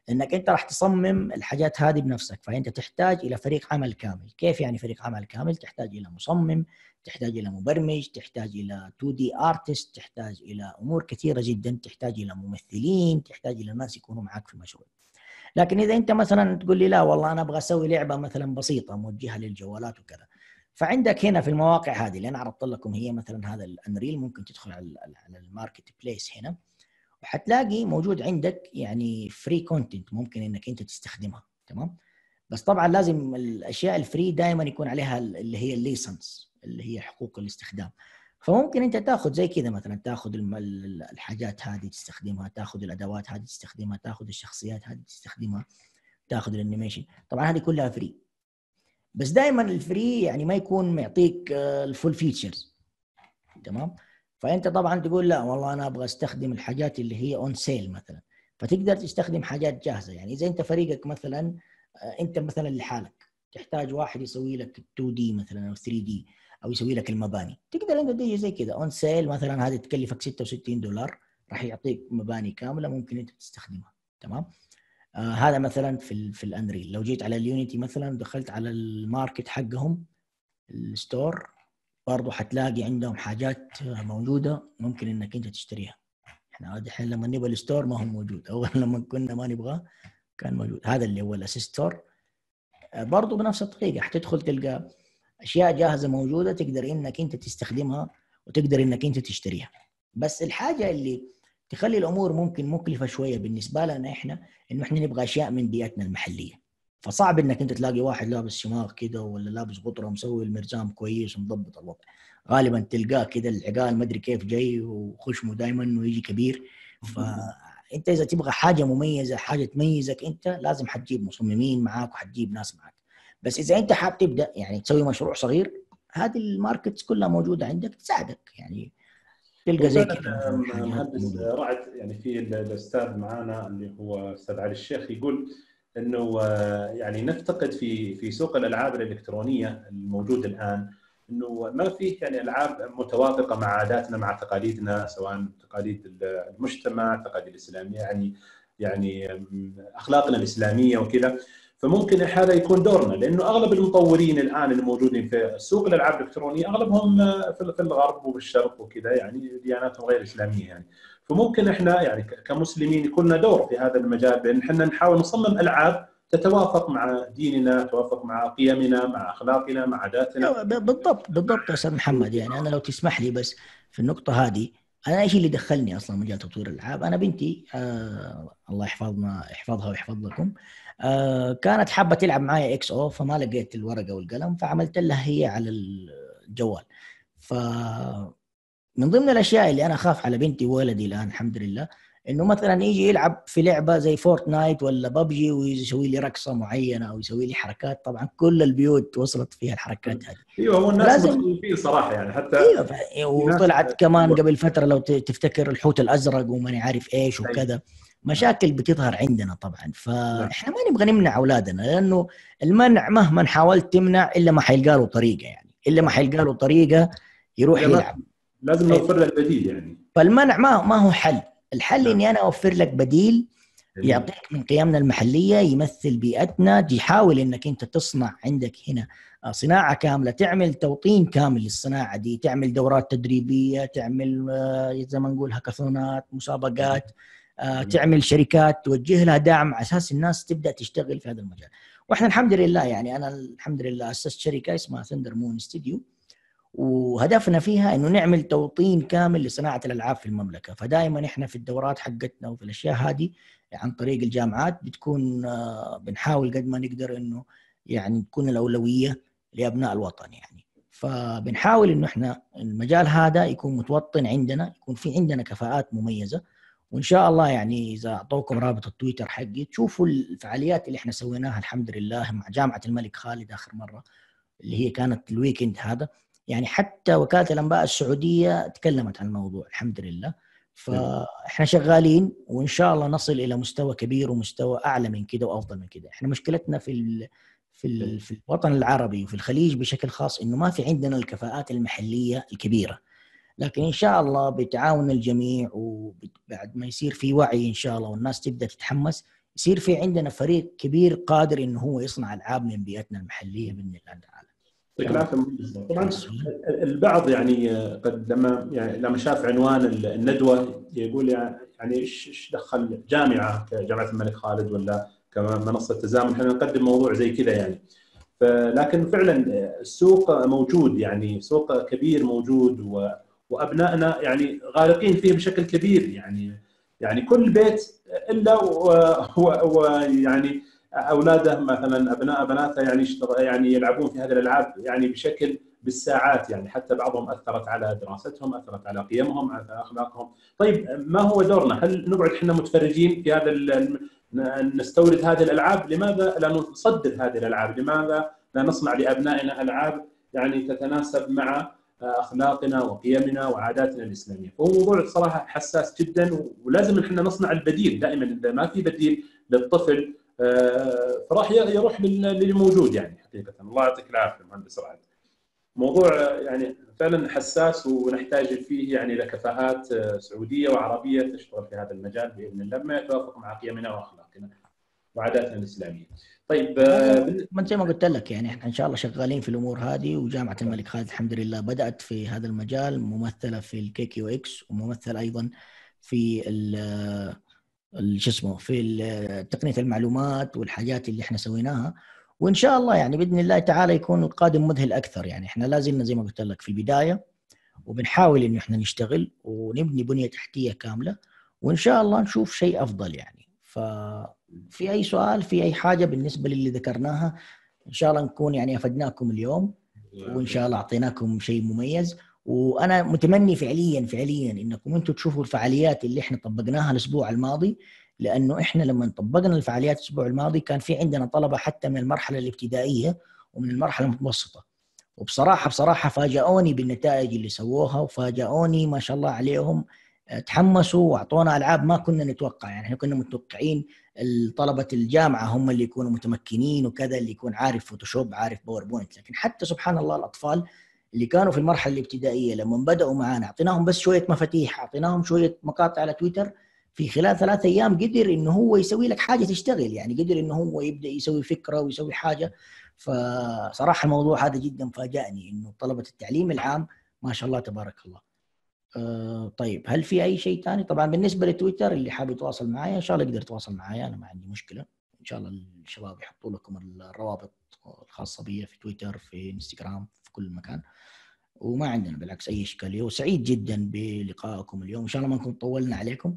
انك انت راح تصمم الحاجات هذه بنفسك، فانت تحتاج الى فريق عمل كامل. كيف يعني فريق عمل كامل؟ تحتاج الى مصمم، تحتاج الى مبرمج، تحتاج الى 2 دي ارتست، تحتاج الى امور كثيره جدا، تحتاج الى ممثلين، تحتاج الى ناس يكونوا معك في المشروع. لكن اذا انت مثلا تقول لي لا والله انا ابغى اسوي لعبه مثلا بسيطه موجهه للجوالات وكذا، فعندك هنا في المواقع هذه اللي انا عرضت لكم، هي مثلا هذا الانريل، ممكن تدخل على الماركت بليس هنا وحتلاقي موجود عندك يعني فري كونتنت ممكن انك انت تستخدمها. تمام. بس طبعا لازم الاشياء الفري دائما يكون عليها اللي هي الليسنس، اللي هي حقوق الاستخدام. فممكن انت تاخذ زي كذا، مثلا تاخذ الحاجات هذه تستخدمها، تاخذ الادوات هذه تستخدمها، تاخذ الشخصيات هذه تستخدمها، تاخذ الانيميشن. طبعا هذه كلها فري، بس دائما الفري يعني ما يكون معطيك الفول فيتشرز. تمام. فانت طبعا تقول لا والله انا ابغى استخدم الحاجات اللي هي اون سيل مثلا، فتقدر تستخدم حاجات جاهزه. يعني اذا انت فريقك مثلا انت مثلا لحالك تحتاج واحد يسوي لك 2 دي مثلا او 3 دي، او يسوي لك المباني، تقدر انت تيجي زي كذا اون سيل مثلا، هذه تكلفك $66، راح يعطيك مباني كامله ممكن انت تستخدمها. تمام. هذا مثلا في الانريل. لو جيت على اليونيتي مثلا، دخلت على الماركت حقهم الستور، برضو حتلاقي عندهم حاجات موجودة ممكن انك انت تشتريها. احنا الحين لما نبغى الستور ما هو موجود، اول لما كنا ما نبغاه كان موجود. هذا اللي هو الاسيستور، برضو بنفس الطريقة حتدخل تلقى اشياء جاهزة موجودة تقدر انك انت تستخدمها وتقدر انك انت تشتريها. بس الحاجة اللي تخلي الامور ممكن مكلفة شوية بالنسبة لنا احنا، انه احنا نبغى اشياء من بيئتنا المحلية. فصعب انك انت تلاقي واحد لابس شماغ كده ولا لابس غطره ومسوي المرزام كويس ومضبط الوضع. غالبا تلقاه كده العقال ما ادري كيف جاي وخشمه دائما ويجي كبير. فانت اذا تبغى حاجه مميزه، حاجه تميزك انت، لازم حتجيب مصممين معاك وحتجيب ناس معاك. بس اذا انت حاب تبدا يعني تسوي مشروع صغير، هذه الماركتس كلها موجوده عندك تساعدك. يعني تلقى زي وفعلا كذا مثلا حاجات مهندس موجوده. رعد، يعني في الاستاذ معانا اللي هو استاذ علي الشيخ يقول انه يعني نفتقد في سوق الالعاب الالكترونيه الموجود الان انه ما فيه يعني العاب متوافقه مع عاداتنا مع تقاليدنا، سواء تقاليد المجتمع، تقاليد الاسلاميه، يعني اخلاقنا الاسلاميه وكذا. فممكن هذا يكون دورنا، لانه اغلب المطورين الان الموجودين في سوق الالعاب الالكترونيه اغلبهم في الغرب وفي الشرق وكذا، يعني دياناتهم غير اسلاميه يعني. فممكن احنا يعني كمسلمين يكون لنا دور في هذا المجال، بان احنا نحاول نصمم العاب تتوافق مع ديننا، تتوافق مع قيمنا، مع اخلاقنا، مع عاداتنا. بالضبط يا استاذ محمد. يعني انا لو تسمح لي بس في النقطه هذه، انا ايش اللي دخلني اصلا مجال تطوير الالعاب؟ انا بنتي الله يحفظها ويحفظ لكم، كانت حابه تلعب معايا اكس او، فما لقيت الورقه والقلم فعملت لها هي على الجوال. ف من ضمن الاشياء اللي انا اخاف على بنتي وولدي الان الحمد لله، انه مثلا يجي يلعب في لعبه زي فورتنايت ولا ببجي ويسوي لي رقصه معينه او يسوي لي حركات. طبعا كل البيوت وصلت فيها الحركات هذه. ايوه، هو الناس فلازم متخوفين صراحه، يعني حتى ايوه في ناس. وطلعت كمان قبل فتره لو تفتكر الحوت الازرق وماني عارف ايش أيوة. وكذا، نعم. مشاكل بتظهر عندنا طبعا. نعم. فاحنا ما نبغى نمنع اولادنا، لانه المنع مهما حاولت تمنع الا ما حيلقى له طريقه، يعني الا ما حيلقى له طريقه يروح اذا ما يلعب. لازم نوفر له البديل يعني. فالمنع ما هو حل. الحل نعم. اني انا اوفر لك بديل جميل. يعطيك من قيمنا المحليه، يمثل بيئتنا، تحاول انك انت تصنع عندك هنا صناعه كامله، تعمل توطين كامل للصناعه دي، تعمل دورات تدريبيه، تعمل زي ما نقول هاكاثونات، مسابقات، تعمل شركات توجه لها دعم على اساس الناس تبدا تشتغل في هذا المجال. واحنا الحمد لله يعني انا الحمد لله اسست شركه اسمها ثندر مون ستوديو، وهدفنا فيها انه نعمل توطين كامل لصناعه الالعاب في المملكه. فدائما احنا في الدورات حقتنا وفي الاشياء هذه عن طريق الجامعات بتكون بنحاول قد ما نقدر انه يعني تكون الاولويه لابناء الوطن يعني. فبنحاول انه احنا المجال هذا يكون متوطن عندنا، يكون في عندنا كفاءات مميزه. وان شاء الله يعني اذا اعطوكم رابط التويتر حقي تشوفوا الفعاليات اللي احنا سويناها الحمد لله مع جامعه الملك خالد اخر مره، اللي هي كانت الويكند هذا. يعني حتى وكالة الأنباء السعودية تكلمت عن الموضوع الحمد لله. فإحنا شغالين وإن شاء الله نصل إلى مستوى كبير ومستوى أعلى من كده وأفضل من كده. إحنا مشكلتنا في الوطن العربي وفي الخليج بشكل خاص إنه ما في عندنا الكفاءات المحلية الكبيرة. لكن إن شاء الله بتعاون الجميع وبعد ما يصير في وعي إن شاء الله والناس تبدأ تتحمس، يصير في عندنا فريق كبير قادر انه هو يصنع العاب من بيئتنا المحليه باذن الله تعالى. يعطيك العافيه مهندس. طبعا البعض يعني قد لما شاف عنوان الندوه يقول يعني ايش دخل جامعه كجامعه الملك خالد ولا كمنصه تزامن احنا نقدم موضوع زي كذا يعني. لكن فعلا السوق موجود، يعني سوق كبير موجود وابنائنا يعني غارقين فيه بشكل كبير، يعني كل بيت الا ويعني اولاده مثلا ابناء بناته يعني يلعبون في هذه الالعاب يعني بشكل بالساعات، يعني حتى بعضهم اثرت على دراستهم، اثرت على قيمهم، على اخلاقهم. طيب ما هو دورنا؟ هل نقعد احنا متفرجين في هذا نستورد هذه الالعاب؟ لماذا لا نصدر هذه الالعاب؟ لماذا لا نصنع لابنائنا العاب يعني تتناسب مع اخلاقنا وقيمنا وعاداتنا الاسلاميه؟ فهو موضوع صراحه حساس جدا، ولازم احنا نصنع البديل دائما. اذا ما في بديل للطفل فراح يروح للموجود يعني. حقيقه الله يعطيك العافيه مهندس رعد. موضوع يعني فعلا حساس ونحتاج فيه يعني لكفاءات سعوديه وعربيه تشتغل في هذا المجال باذن الله بما يتوافق مع قيمنا واخلاقنا وعاداتنا الاسلاميه. طيب من زي ما قلت لك يعني احنا ان شاء الله شغالين في الامور هذه، وجامعه الملك خالد الحمد لله بدات في هذا المجال، ممثله في الكي كيو اكس، وممثله ايضا في شو اسمه في تقنيه المعلومات والحاجات اللي احنا سويناها. وان شاء الله يعني باذن الله تعالى يكون القادم مذهل اكثر. يعني احنا لازلنا زي ما قلت لك في البدايه، وبنحاول انه احنا نشتغل ونبني بنيه تحتيه كامله، وان شاء الله نشوف شيء افضل يعني. ففي اي سؤال، في اي حاجه بالنسبه للي ذكرناها، ان شاء الله نكون يعني افدناكم اليوم، وان شاء الله اعطيناكم شيء مميز. وانا متمني فعليا انكم انتم تشوفوا الفعاليات اللي احنا طبقناها الاسبوع الماضي، لانه احنا لما طبقنا الفعاليات الاسبوع الماضي كان في عندنا طلبه حتى من المرحله الابتدائيه ومن المرحله المتوسطه، وبصراحه فاجئوني بالنتائج اللي سووها، وفاجئوني ما شاء الله عليهم، تحمسوا واعطونا العاب ما كنا نتوقع. يعني احنا كنا متوقعين طلبه الجامعه هم اللي يكونوا متمكنين وكذا، اللي يكون عارف فوتوشوب عارف باوربوينت، لكن حتى سبحان الله الاطفال اللي كانوا في المرحله الابتدائيه لما بداوا معنا اعطيناهم بس شويه مفاتيح، اعطيناهم شويه مقاطع على تويتر، في خلال 3 أيام قدر انه هو يسوي لك حاجه تشتغل، يعني قدر انه هو يبدا يسوي فكره ويسوي حاجه. فصراحه الموضوع هذا جدا فاجأني، انه طلبه التعليم العام ما شاء الله تبارك الله. طيب هل في اي شيء ثاني؟ طبعا بالنسبه لتويتر اللي حابب يتواصل معايا ان شاء الله يقدر يتواصل معايا، انا ما عندي مشكله. ان شاء الله الشباب يحطوا لكم الروابط الخاصه بي في تويتر، في انستغرام، في كل مكان، وما عندنا بالعكس اي اشكاليه. وسعيد جدا بلقائكم اليوم، ان شاء الله ما نكون طولنا عليكم.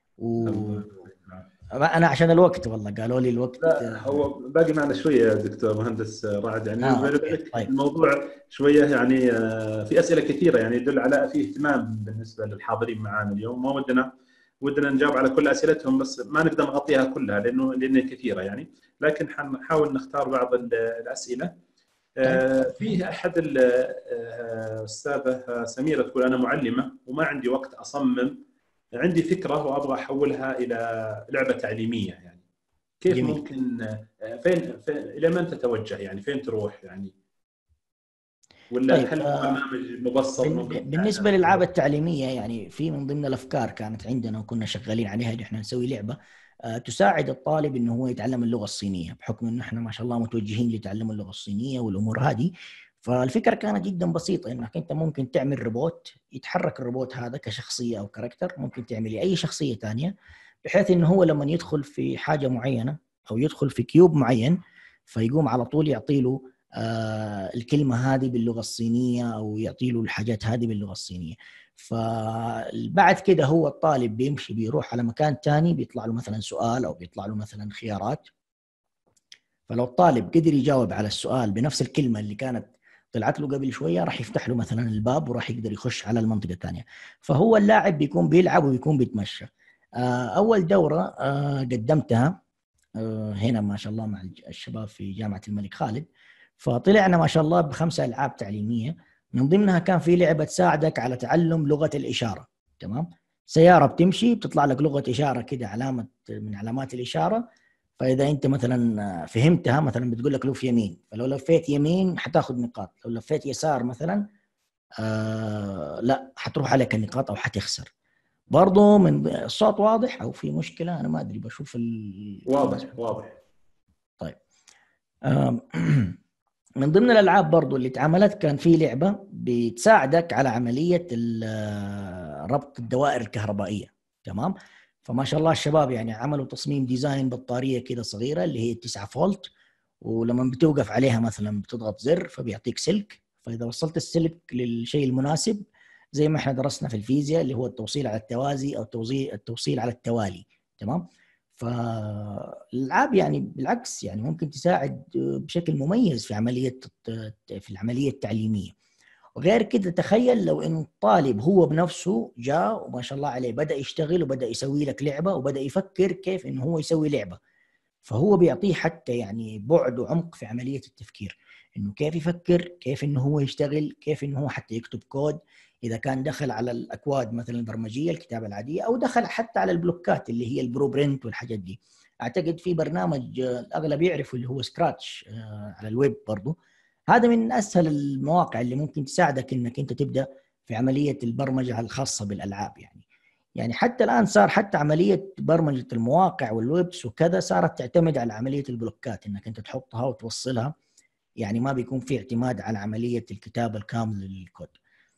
انا عشان الوقت والله قالوا لي الوقت. لا هو باقي معنا شويه يا دكتور مهندس رعد يعني. طيب. الموضوع شويه يعني في اسئله كثيره يعني يدل على في اهتمام بالنسبه للحاضرين معنا اليوم. ما ودنا نجاوب على كل اسئلتهم، بس ما نقدر نغطيها كلها لانها كثيره يعني، لكن حنحاول نختار بعض الاسئله. فيه احد الاستاذه سميره تقول انا معلمه وما عندي وقت اصمم، عندي فكره وابغى احولها الى لعبه تعليميه، يعني كيف جميل. ممكن فين الى من تتوجه؟ يعني فين تروح يعني؟ ولا طيب هل برنامج مبسط بالنسبه للالعاب التعليميه؟ يعني في من ضمن الافكار كانت عندنا وكنا شغالين عليها ان احنا نسوي لعبه تساعد الطالب انه هو يتعلم اللغه الصينيه، بحكم انه احنا ما شاء الله متوجهين لتعلم اللغه الصينيه والامور هذه. فالفكره كانت جدا بسيطه، انك انت ممكن تعمل روبوت يتحرك، الروبوت هذا كشخصيه او كاركتر، ممكن تعملي اي شخصيه ثانيه، بحيث انه هو لما يدخل في حاجه معينه او يدخل في كيوب معين فيقوم على طول يعطي له الكلمه هذه باللغه الصينيه، او يعطي له الحاجات هذه باللغه الصينيه. فبعد كده هو الطالب بيمشي بيروح على مكان ثاني، بيطلع له مثلا سؤال او بيطلع له مثلا خيارات، فلو الطالب قدر يجاوب على السؤال بنفس الكلمه اللي كانت طلعت له قبل شويه، راح يفتح له مثلا الباب وراح يقدر يخش على المنطقه الثانيه. فهو اللاعب بيكون بيلعب وبيكون بيتمشى. اول دوره قدمتها هنا ما شاء الله مع الشباب في جامعه الملك خالد، فطلعنا ما شاء الله ب5 ألعاب تعليميه. من ضمنها كان في لعبه تساعدك على تعلم لغه الاشاره. تمام، سياره بتمشي بتطلع لك لغه اشاره كده، علامه من علامات الاشاره، فاذا انت مثلا فهمتها مثلا بتقول لك لف يمين، فلو لفيت يمين حتاخذ نقاط، لو لفيت يسار مثلا لا حتروح عليك النقاط او حتخسر. برضو من الصوت واضح او في مشكله؟ انا ما ادري، بشوف واضح واضح. طيب. من ضمن الالعاب برضو اللي اتعملت كان في لعبه بتساعدك على عمليه ربط الدوائر الكهربائيه. تمام. فما شاء الله الشباب يعني عملوا تصميم ديزاين بطاريه كده صغيره اللي هي 9 فولت، ولما بتوقف عليها مثلا بتضغط زر فبيعطيك سلك، فاذا وصلت السلك للشيء المناسب زي ما احنا درسنا في الفيزياء اللي هو التوصيل على التوازي او التوصيل على التوالي. تمام. فالالعاب يعني بالعكس يعني ممكن تساعد بشكل مميز في العمليه التعليميه. وغير كده تخيل لو انه الطالب هو بنفسه جاء وما شاء الله عليه بدا يشتغل وبدا يسوي لك لعبه وبدا يفكر كيف انه هو يسوي لعبه، فهو بيعطيه حتى يعني بعد وعمق في عمليه التفكير، انه كيف يفكر، كيف انه هو يشتغل، كيف انه هو حتى يكتب كود. اذا كان دخل على الاكواد مثلا البرمجيه الكتابه العاديه، او دخل حتى على البلوكات اللي هي البرو برنت والحاجات دي. اعتقد في برنامج الاغلب يعرفوا اللي هو سكراتش على الويب برضو. هذا من اسهل المواقع اللي ممكن تساعدك انك انت تبدا في عمليه البرمجه الخاصه بالالعاب يعني حتى الان صار حتى عمليه برمجه المواقع والويبس وكذا صارت تعتمد على عمليه البلوكات، انك انت تحطها وتوصلها، يعني ما بيكون في اعتماد على عمليه الكتابه الكامله للكود.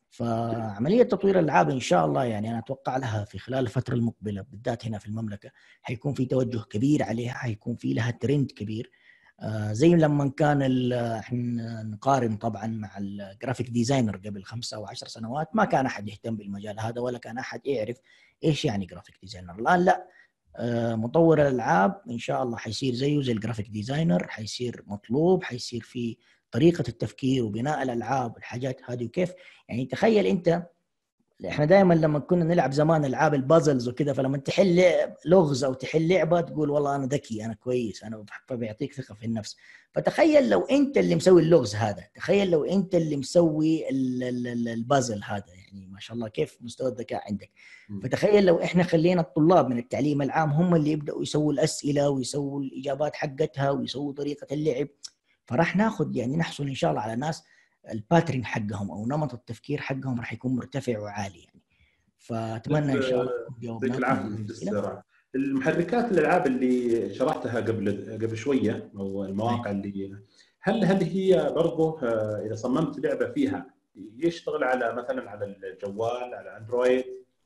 فعمليه تطوير الالعاب ان شاء الله يعني انا اتوقع لها في خلال الفتره المقبله بالذات هنا في المملكه حيكون في توجه كبير عليها، حيكون في لها ترند كبير. زي لما كان احنا نقارن طبعا مع الجرافيك ديزاينر قبل 5 او 10 سنوات ما كان احد يهتم بالمجال هذا ولا كان احد يعرف ايش يعني جرافيك ديزاينر. الان لا، مطور الالعاب ان شاء الله حيصير زيه زي الجرافيك ديزاينر، حيصير مطلوب، حيصير في طريقه التفكير وبناء الالعاب والحاجات هذه. وكيف يعني تخيل انت، احنا دائما لما كنا نلعب زمان العاب البازلز وكذا، فلما تحل لغز او تحل لعبه تقول والله انا ذكي انا كويس انا، فبيعطيك ثقه في النفس. فتخيل لو انت اللي مسوي اللغز هذا، تخيل لو انت اللي مسوي البازل هذا، يعني ما شاء الله كيف مستوى الذكاء عندك. فتخيل لو احنا خلينا الطلاب من التعليم العام هم اللي يبداوا يسووا الاسئله ويسووا الاجابات حقتها ويسووا طريقه اللعب، فراح ناخذ يعني نحصل ان شاء الله على ناس الباترن حقهم او نمط التفكير حقهم راح يكون مرتفع وعالي يعني. فاتمنى ان شاء الله يعطيك جاوبناكم العافيه على مهندس الاسئله. زراعه. المحركات الالعاب اللي شرحتها قبل شويه او طيب. المواقع اللي، هل هذه هي برضه اذا صممت لعبه فيها يشتغل على مثلا على الجوال على اندرويد،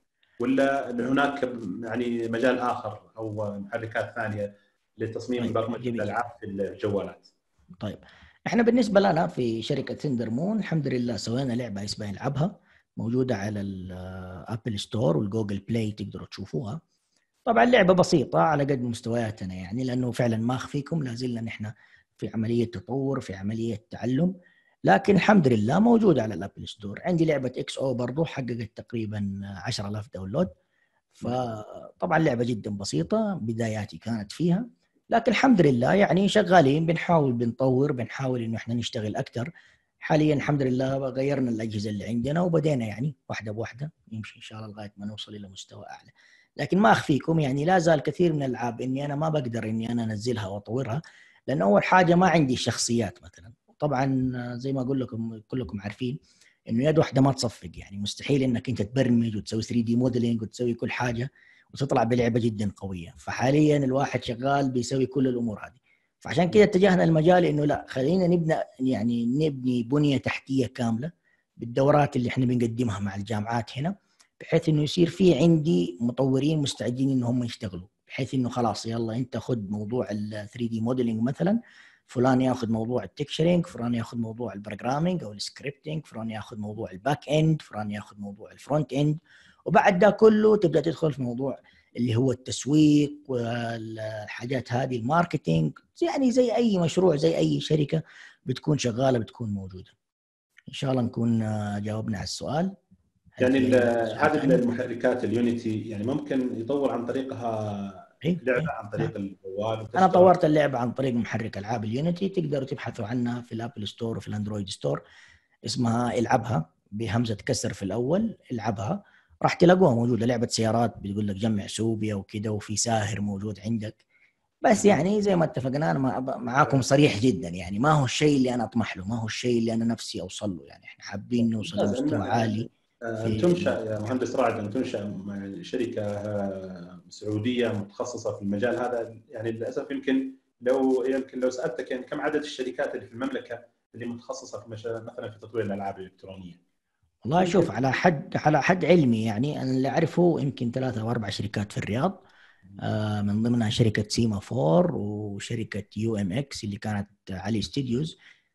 ولا هناك يعني مجال اخر او محركات ثانيه لتصميم طيب برمجه جميل جدا. الالعاب في الجوالات؟ طيب احنا بالنسبه لنا في شركه سندر مون الحمد لله سوينا لعبه اسمها العبها، موجوده على الابل ستور والجوجل بلاي تقدروا تشوفوها. طبعا لعبه بسيطه على قد مستوياتنا يعني، لانه فعلا ما اخفيكم لازلنا نحن في عمليه تطور في عمليه تعلم، لكن الحمد لله موجوده على الابل ستور. عندي لعبه اكس او برضو حققت تقريبا 10,000 داونلود. فطبعا لعبه جدا بسيطه بداياتي كانت فيها، لكن الحمد لله يعني شغالين بنحاول بنطور بنحاول انه احنا نشتغل اكثر. حاليا الحمد لله غيرنا الاجهزه اللي عندنا وبدينا يعني واحده بواحده نمشي ان شاء الله لغايه ما نوصل الى مستوى اعلى. لكن ما اخفيكم يعني لا زال كثير من الالعاب اني انا ما بقدر اني انا انزلها واطورها، لان اول حاجه ما عندي شخصيات مثلا. طبعا زي ما اقول لكم كلكم عارفين انه يد واحده ما تصفق، يعني مستحيل انك انت تبرمج وتسوي 3 دي موديلنج وتسوي كل حاجه وتطلع بلعبه جدا قويه. فحاليا الواحد شغال بيسوي كل الامور هذه، فعشان كده اتجهنا المجال انه لا خلينا نبني بنيه تحتيه كامله بالدورات اللي احنا بنقدمها مع الجامعات هنا، بحيث انه يصير في عندي مطورين مستعدين ان هم يشتغلوا، بحيث انه خلاص يلا انت خذ موضوع ال 3 دي موديلنج مثلا، فلان ياخذ موضوع التكشرينج، فلان ياخذ موضوع البروجرامينج او السكريبتنج، فلان ياخذ موضوع الباك اند، فلان ياخذ موضوع الفرونت اند. وبعد ده كله تبدا تدخل في موضوع اللي هو التسويق والحاجات هذه الماركتينج، يعني زي اي مشروع زي اي شركه بتكون شغاله بتكون موجوده. ان شاء الله نكون جاوبنا على السؤال. هل يعني في اي سؤال هذه ثاني؟ المحركات اليونيتي يعني ممكن يطور عن طريقها ايه لعبه ايه عن نعم. طريق الجوال انا وتشتغل؟ طورت اللعبه عن طريق محرك العاب اليونيتي، تقدروا تبحثوا عنها في الابل ستور وفي الاندرويد ستور، اسمها العبها بهمزه كسر في الاول العبها، راح تلاقوها موجوده. لعبه سيارات بتقول لك جمع سوبيا وكذا، وفي ساهر موجود عندك. بس يعني زي ما اتفقنا انا معاكم صريح جدا، يعني ما هو الشيء اللي انا اطمح له، ما هو الشيء اللي انا نفسي اوصل له، يعني احنا حابين نوصل ممتاز. لمستوى عالي تنشأ يا مهندس رعد، أن تنشأ شركة سعودية متخصصة في المجال هذا. يعني للأسف يمكن لو سألتك يعني كم عدد الشركات اللي في المملكة اللي متخصصة في مثلا في تطوير الألعاب الإلكترونية؟ والله يمكن. شوف، على حد علمي يعني أنا اللي أعرفه يمكن 3 أو 4 شركات في الرياض. من ضمنها شركة سيما فور وشركة UMX اللي كانت علي استديوز،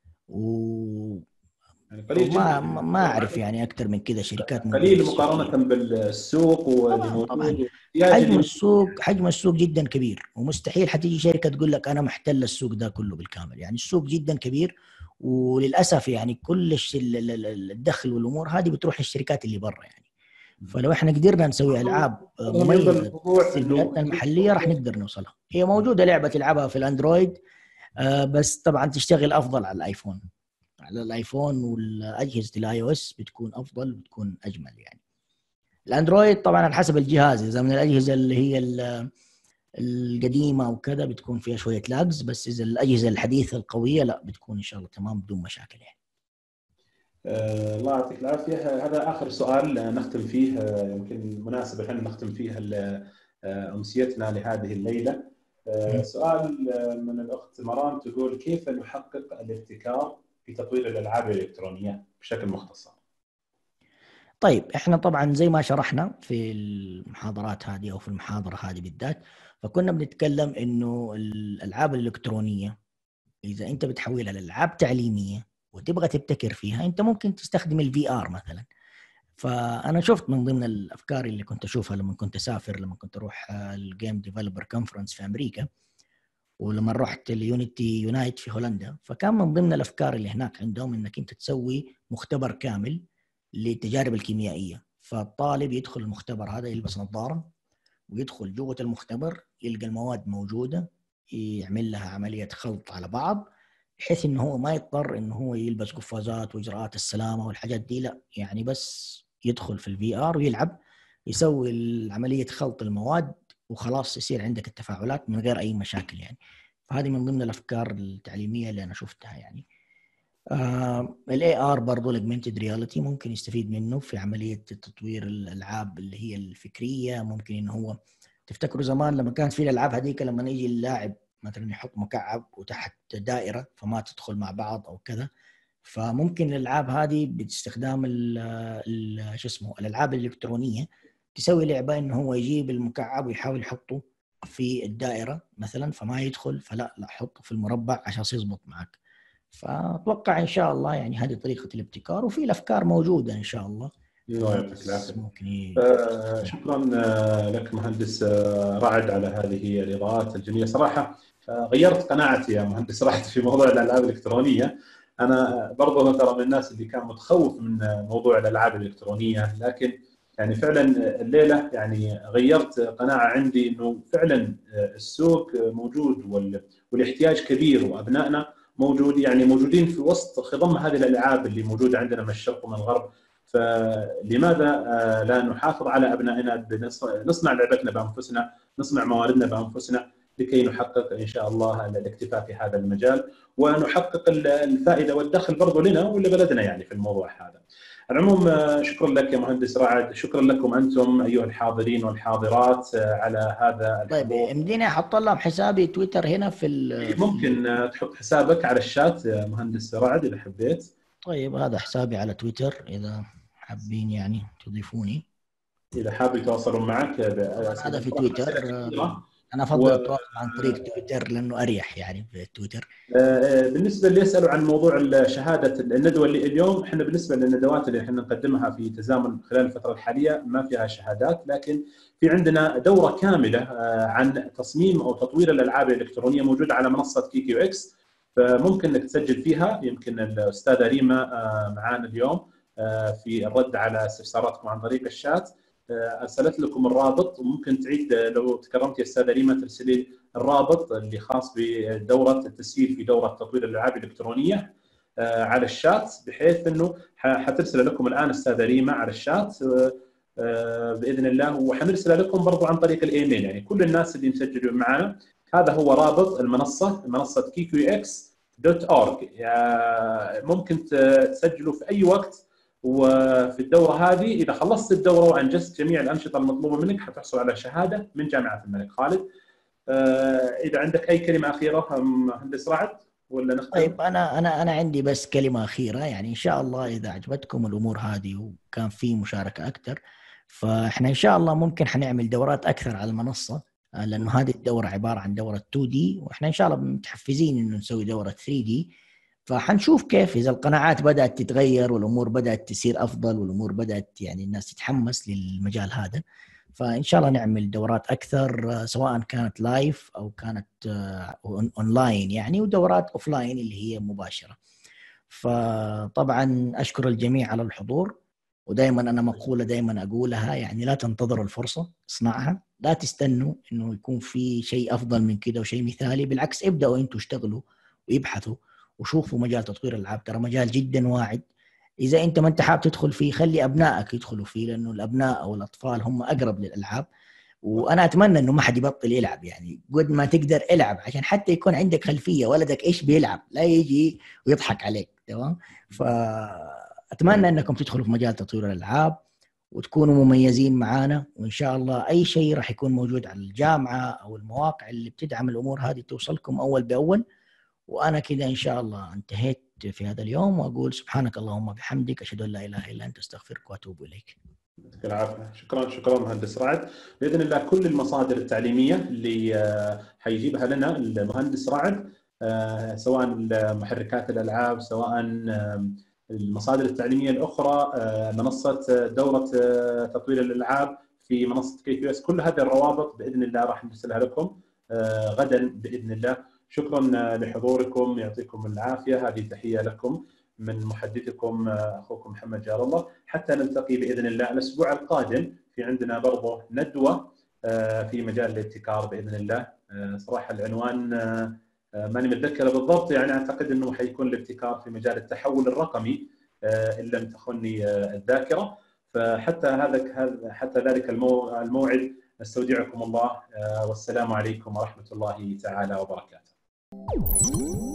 يعني قليل جدا يعني ما أعرف يعني أكثر من كذا شركات موجودة قليل في مقارنة السعودية. بالسوق واللي طبعا موجود والاحتياج اللي موجود. حجم السوق جدا كبير، ومستحيل حتيجي شركة تقول لك أنا محتل السوق ده كله بالكامل. يعني السوق جدا كبير، وللأسف يعني كل الدخل والأمور هذه بتروح للشركات اللي برا يعني. فلو احنا قدرنا نسوي ألعاب يفضل مميزة الموضوع تمثل انه بيئتنا المحلية راح نقدر نوصلها. هي موجودة لعبة تلعبها في الأندرويد، بس طبعا تشتغل أفضل على الآيفون. على الآيفون والأجهزة iOS بتكون أفضل، بتكون أجمل يعني. الاندرويد طبعا على حسب الجهاز، اذا من الاجهزه اللي هي القديمه وكذا بتكون فيها شويه لاجز، بس اذا الاجهزه الحديثه القويه لا، بتكون ان شاء الله تمام بدون مشاكل يعني. الله يعطيك العافية. هذا آخر سؤال نختم فيه، يمكن مناسب الحين نختم فيه أمسيتنا لهذه الليلة. سؤال من الأخت مرام تقول: كيف نحقق الابتكار في تطوير الألعاب الإلكترونية بشكل مختصر؟ طيب احنا طبعا زي ما شرحنا في المحاضرات هذه او في المحاضره هذه بالذات، فكنا بنتكلم انه الالعاب الالكترونيه اذا انت بتحولها لالعاب تعليميه وتبغى تبتكر فيها، انت ممكن تستخدم الVR مثلا. فانا شفت من ضمن الافكار اللي كنت اشوفها لما كنت اسافر، لما كنت اروح الجيم ديفلوبر كونفرنس في امريكا، ولما رحت اليونيتي يونايت في هولندا، فكان من ضمن الافكار اللي هناك عندهم انك انت تسوي مختبر كامل للتجارب الكيميائيه. فالطالب يدخل المختبر هذا، يلبس نظاره ويدخل جوه المختبر، يلقى المواد موجوده، يعمل لها عمليه خلط على بعض، بحيث انه هو ما يضطر انه هو يلبس قفازات واجراءات السلامه والحاجات دي، لا يعني بس يدخل في الVR ويلعب، يسوي عمليه خلط المواد وخلاص يصير عندك التفاعلات من غير اي مشاكل يعني. فهذه من ضمن الافكار التعليميه اللي انا شفتها يعني. الاي ار برضه الاجمنتد رياليتي ممكن يستفيد منه في عمليه تطوير الالعاب اللي هي الفكريه. ممكن انه هو تفتكروا زمان لما كانت في الالعاب هذيك، لما يجي اللاعب مثلا يحط مكعب وتحت دائره فما تدخل مع بعض او كذا، فممكن الالعاب هذه باستخدام شو اسمه الالعاب الالكترونيه تسوي لعبه انه هو يجيب المكعب ويحاول يحطه في الدائره مثلا فما يدخل، فلا حطه في المربع عشان يضبط معك. فاتوقع ان شاء الله يعني هذه طريقه الابتكار، وفي الافكار موجوده ان شاء الله. الله يعطيك العافية. ممكن شكرا لك مهندس رعد على هذه الإضاءات الجميلة. صراحة غيرت قناعتي يا مهندس رعد في موضوع الألعاب الإلكترونية. أنا برضو ترى من الناس اللي كان متخوف من موضوع الألعاب الإلكترونية، لكن يعني فعلا الليلة يعني غيرت قناعة عندي إنه فعلا السوق موجود والاحتياج كبير، وأبنائنا موجودين في وسط خضم هذه الألعاب اللي موجودة عندنا من الشرق ومن الغرب. فلماذا لا نحافظ على أبنائنا، نصنع لعبتنا بأنفسنا، نصنع مواردنا بأنفسنا، لكي نحقق إن شاء الله الاكتفاء في هذا المجال، ونحقق الفائدة والدخل برضو لنا ولبلدنا يعني في الموضوع هذا. على العموم شكرا لك يا مهندس رعد، شكرا لكم أنتم أيها الحاضرين والحاضرات على هذا الحضور. طيب يمديني احط لهم حسابي تويتر هنا ممكن تحط حسابك على الشات يا مهندس رعد إذا حبيت. طيب هذا حسابي على تويتر، إذا حابين يعني تضيفوني، إذا حاب يتواصلون معك هذا في تويتر. أنا أفضل التواصل عن طريق تويتر لأنه أريح يعني في تويتر. بالنسبة اللي يسألوا عن موضوع شهادة الندوة اللي اليوم، احنا بالنسبة للندوات اللي احنا نقدمها في تزامن خلال الفترة الحالية ما فيها شهادات، لكن في عندنا دورة كاملة عن تصميم أو تطوير الألعاب الإلكترونية موجودة على منصة KQX، فممكن انك تسجل فيها. يمكن الأستاذة ريما معانا اليوم في الرد على استفساراتكم عن طريق الشات ارسلت لكم الرابط، وممكن تعيد لو تكرمت يا استاذه ريما ترسلي الرابط اللي خاص بدوره التسجيل في دوره تطوير الالعاب الالكترونيه على الشات، بحيث انه حترسل لكم الان استاذه ريما على الشات باذن الله، وحنرسل لكم برضو عن طريق الايميل. يعني كل الناس اللي مسجلوا معنا، هذا هو رابط منصه KQX.org، ممكن تسجلوا في اي وقت وفي الدورة هذه إذا خلصت الدورة وأنجزت جميع الأنشطة المطلوبة منك حتحصل على شهادة من جامعة الملك خالد. إذا عندك أي كلمة أخيرة مهندس رعد ولا نختم؟ طيب أنا عندي بس كلمة أخيرة، يعني إن شاء الله إذا عجبتكم الأمور هذه وكان في مشاركة أكثر، فإحنا إن شاء الله ممكن حنعمل دورات أكثر على المنصة، لأنه هذه الدورة عبارة عن دورة 2D، وإحنا إن شاء الله متحفزين إنه نسوي دورة 3D. فحنشوف كيف إذا القناعات بدأت تتغير والأمور بدأت تصير أفضل والأمور بدأت يعني الناس تتحمس للمجال هذا، فإن شاء الله نعمل دورات أكثر، سواء كانت لايف أو كانت أونلاين يعني، ودورات أوفلاين اللي هي مباشرة. فطبعا أشكر الجميع على الحضور، ودائما أنا مقولة دائما أقولها، يعني لا تنتظروا الفرصة، اصنعها، لا تستنوا إنه يكون في شيء أفضل من كده وشيء مثالي، بالعكس ابدأوا أنتوا اشتغلوا ويبحثوا وشوفوا مجال تطوير الألعاب، ترى مجال جدا واعد. إذا أنت ما أنت حابب تدخل فيه خلي أبنائك يدخلوا فيه، لأنه الأبناء أو الأطفال هم أقرب للألعاب، وأنا أتمنى إنه ما حد يبطل يلعب، يعني قد ما تقدر العب عشان حتى يكون عندك خلفية ولدك إيش بيلعب، لا يجي ويضحك عليك. تمام؟ فأتمنى أنكم تدخلوا في مجال تطوير الألعاب وتكونوا مميزين معانا، وإن شاء الله أي شيء راح يكون موجود على الجامعة أو المواقع اللي بتدعم الأمور هذه توصلكم أول بأول. وأنا كده إن شاء الله انتهيت في هذا اليوم، وأقول سبحانك اللهم بحمدك، أشهد أن لا إله إلا أنت، أستغفرك وأتوب إليك. يعطيك العافية. شكرا مهندس رعد. بإذن الله كل المصادر التعليمية اللي حيجيبها لنا المهندس رعد، سواء محركات الألعاب، سواء المصادر التعليمية الأخرى، منصة دورة تطوير الألعاب في منصة KQS، كل هذه الروابط بإذن الله راح نرسلها لكم غدا بإذن الله. شكرا لحضوركم، يعطيكم العافية. هذه تحية لكم من محدثكم أخوكم محمد جار الله، حتى نلتقي بإذن الله الأسبوع القادم. في عندنا برضه ندوة في مجال الابتكار بإذن الله. صراحة العنوان ماني متذكره بالضبط، يعني أعتقد أنه حيكون الابتكار في مجال التحول الرقمي إن لم تخني الذاكرة. حتى ذلك الموعد نستودعكم الله، والسلام عليكم ورحمة الله تعالى وبركاته.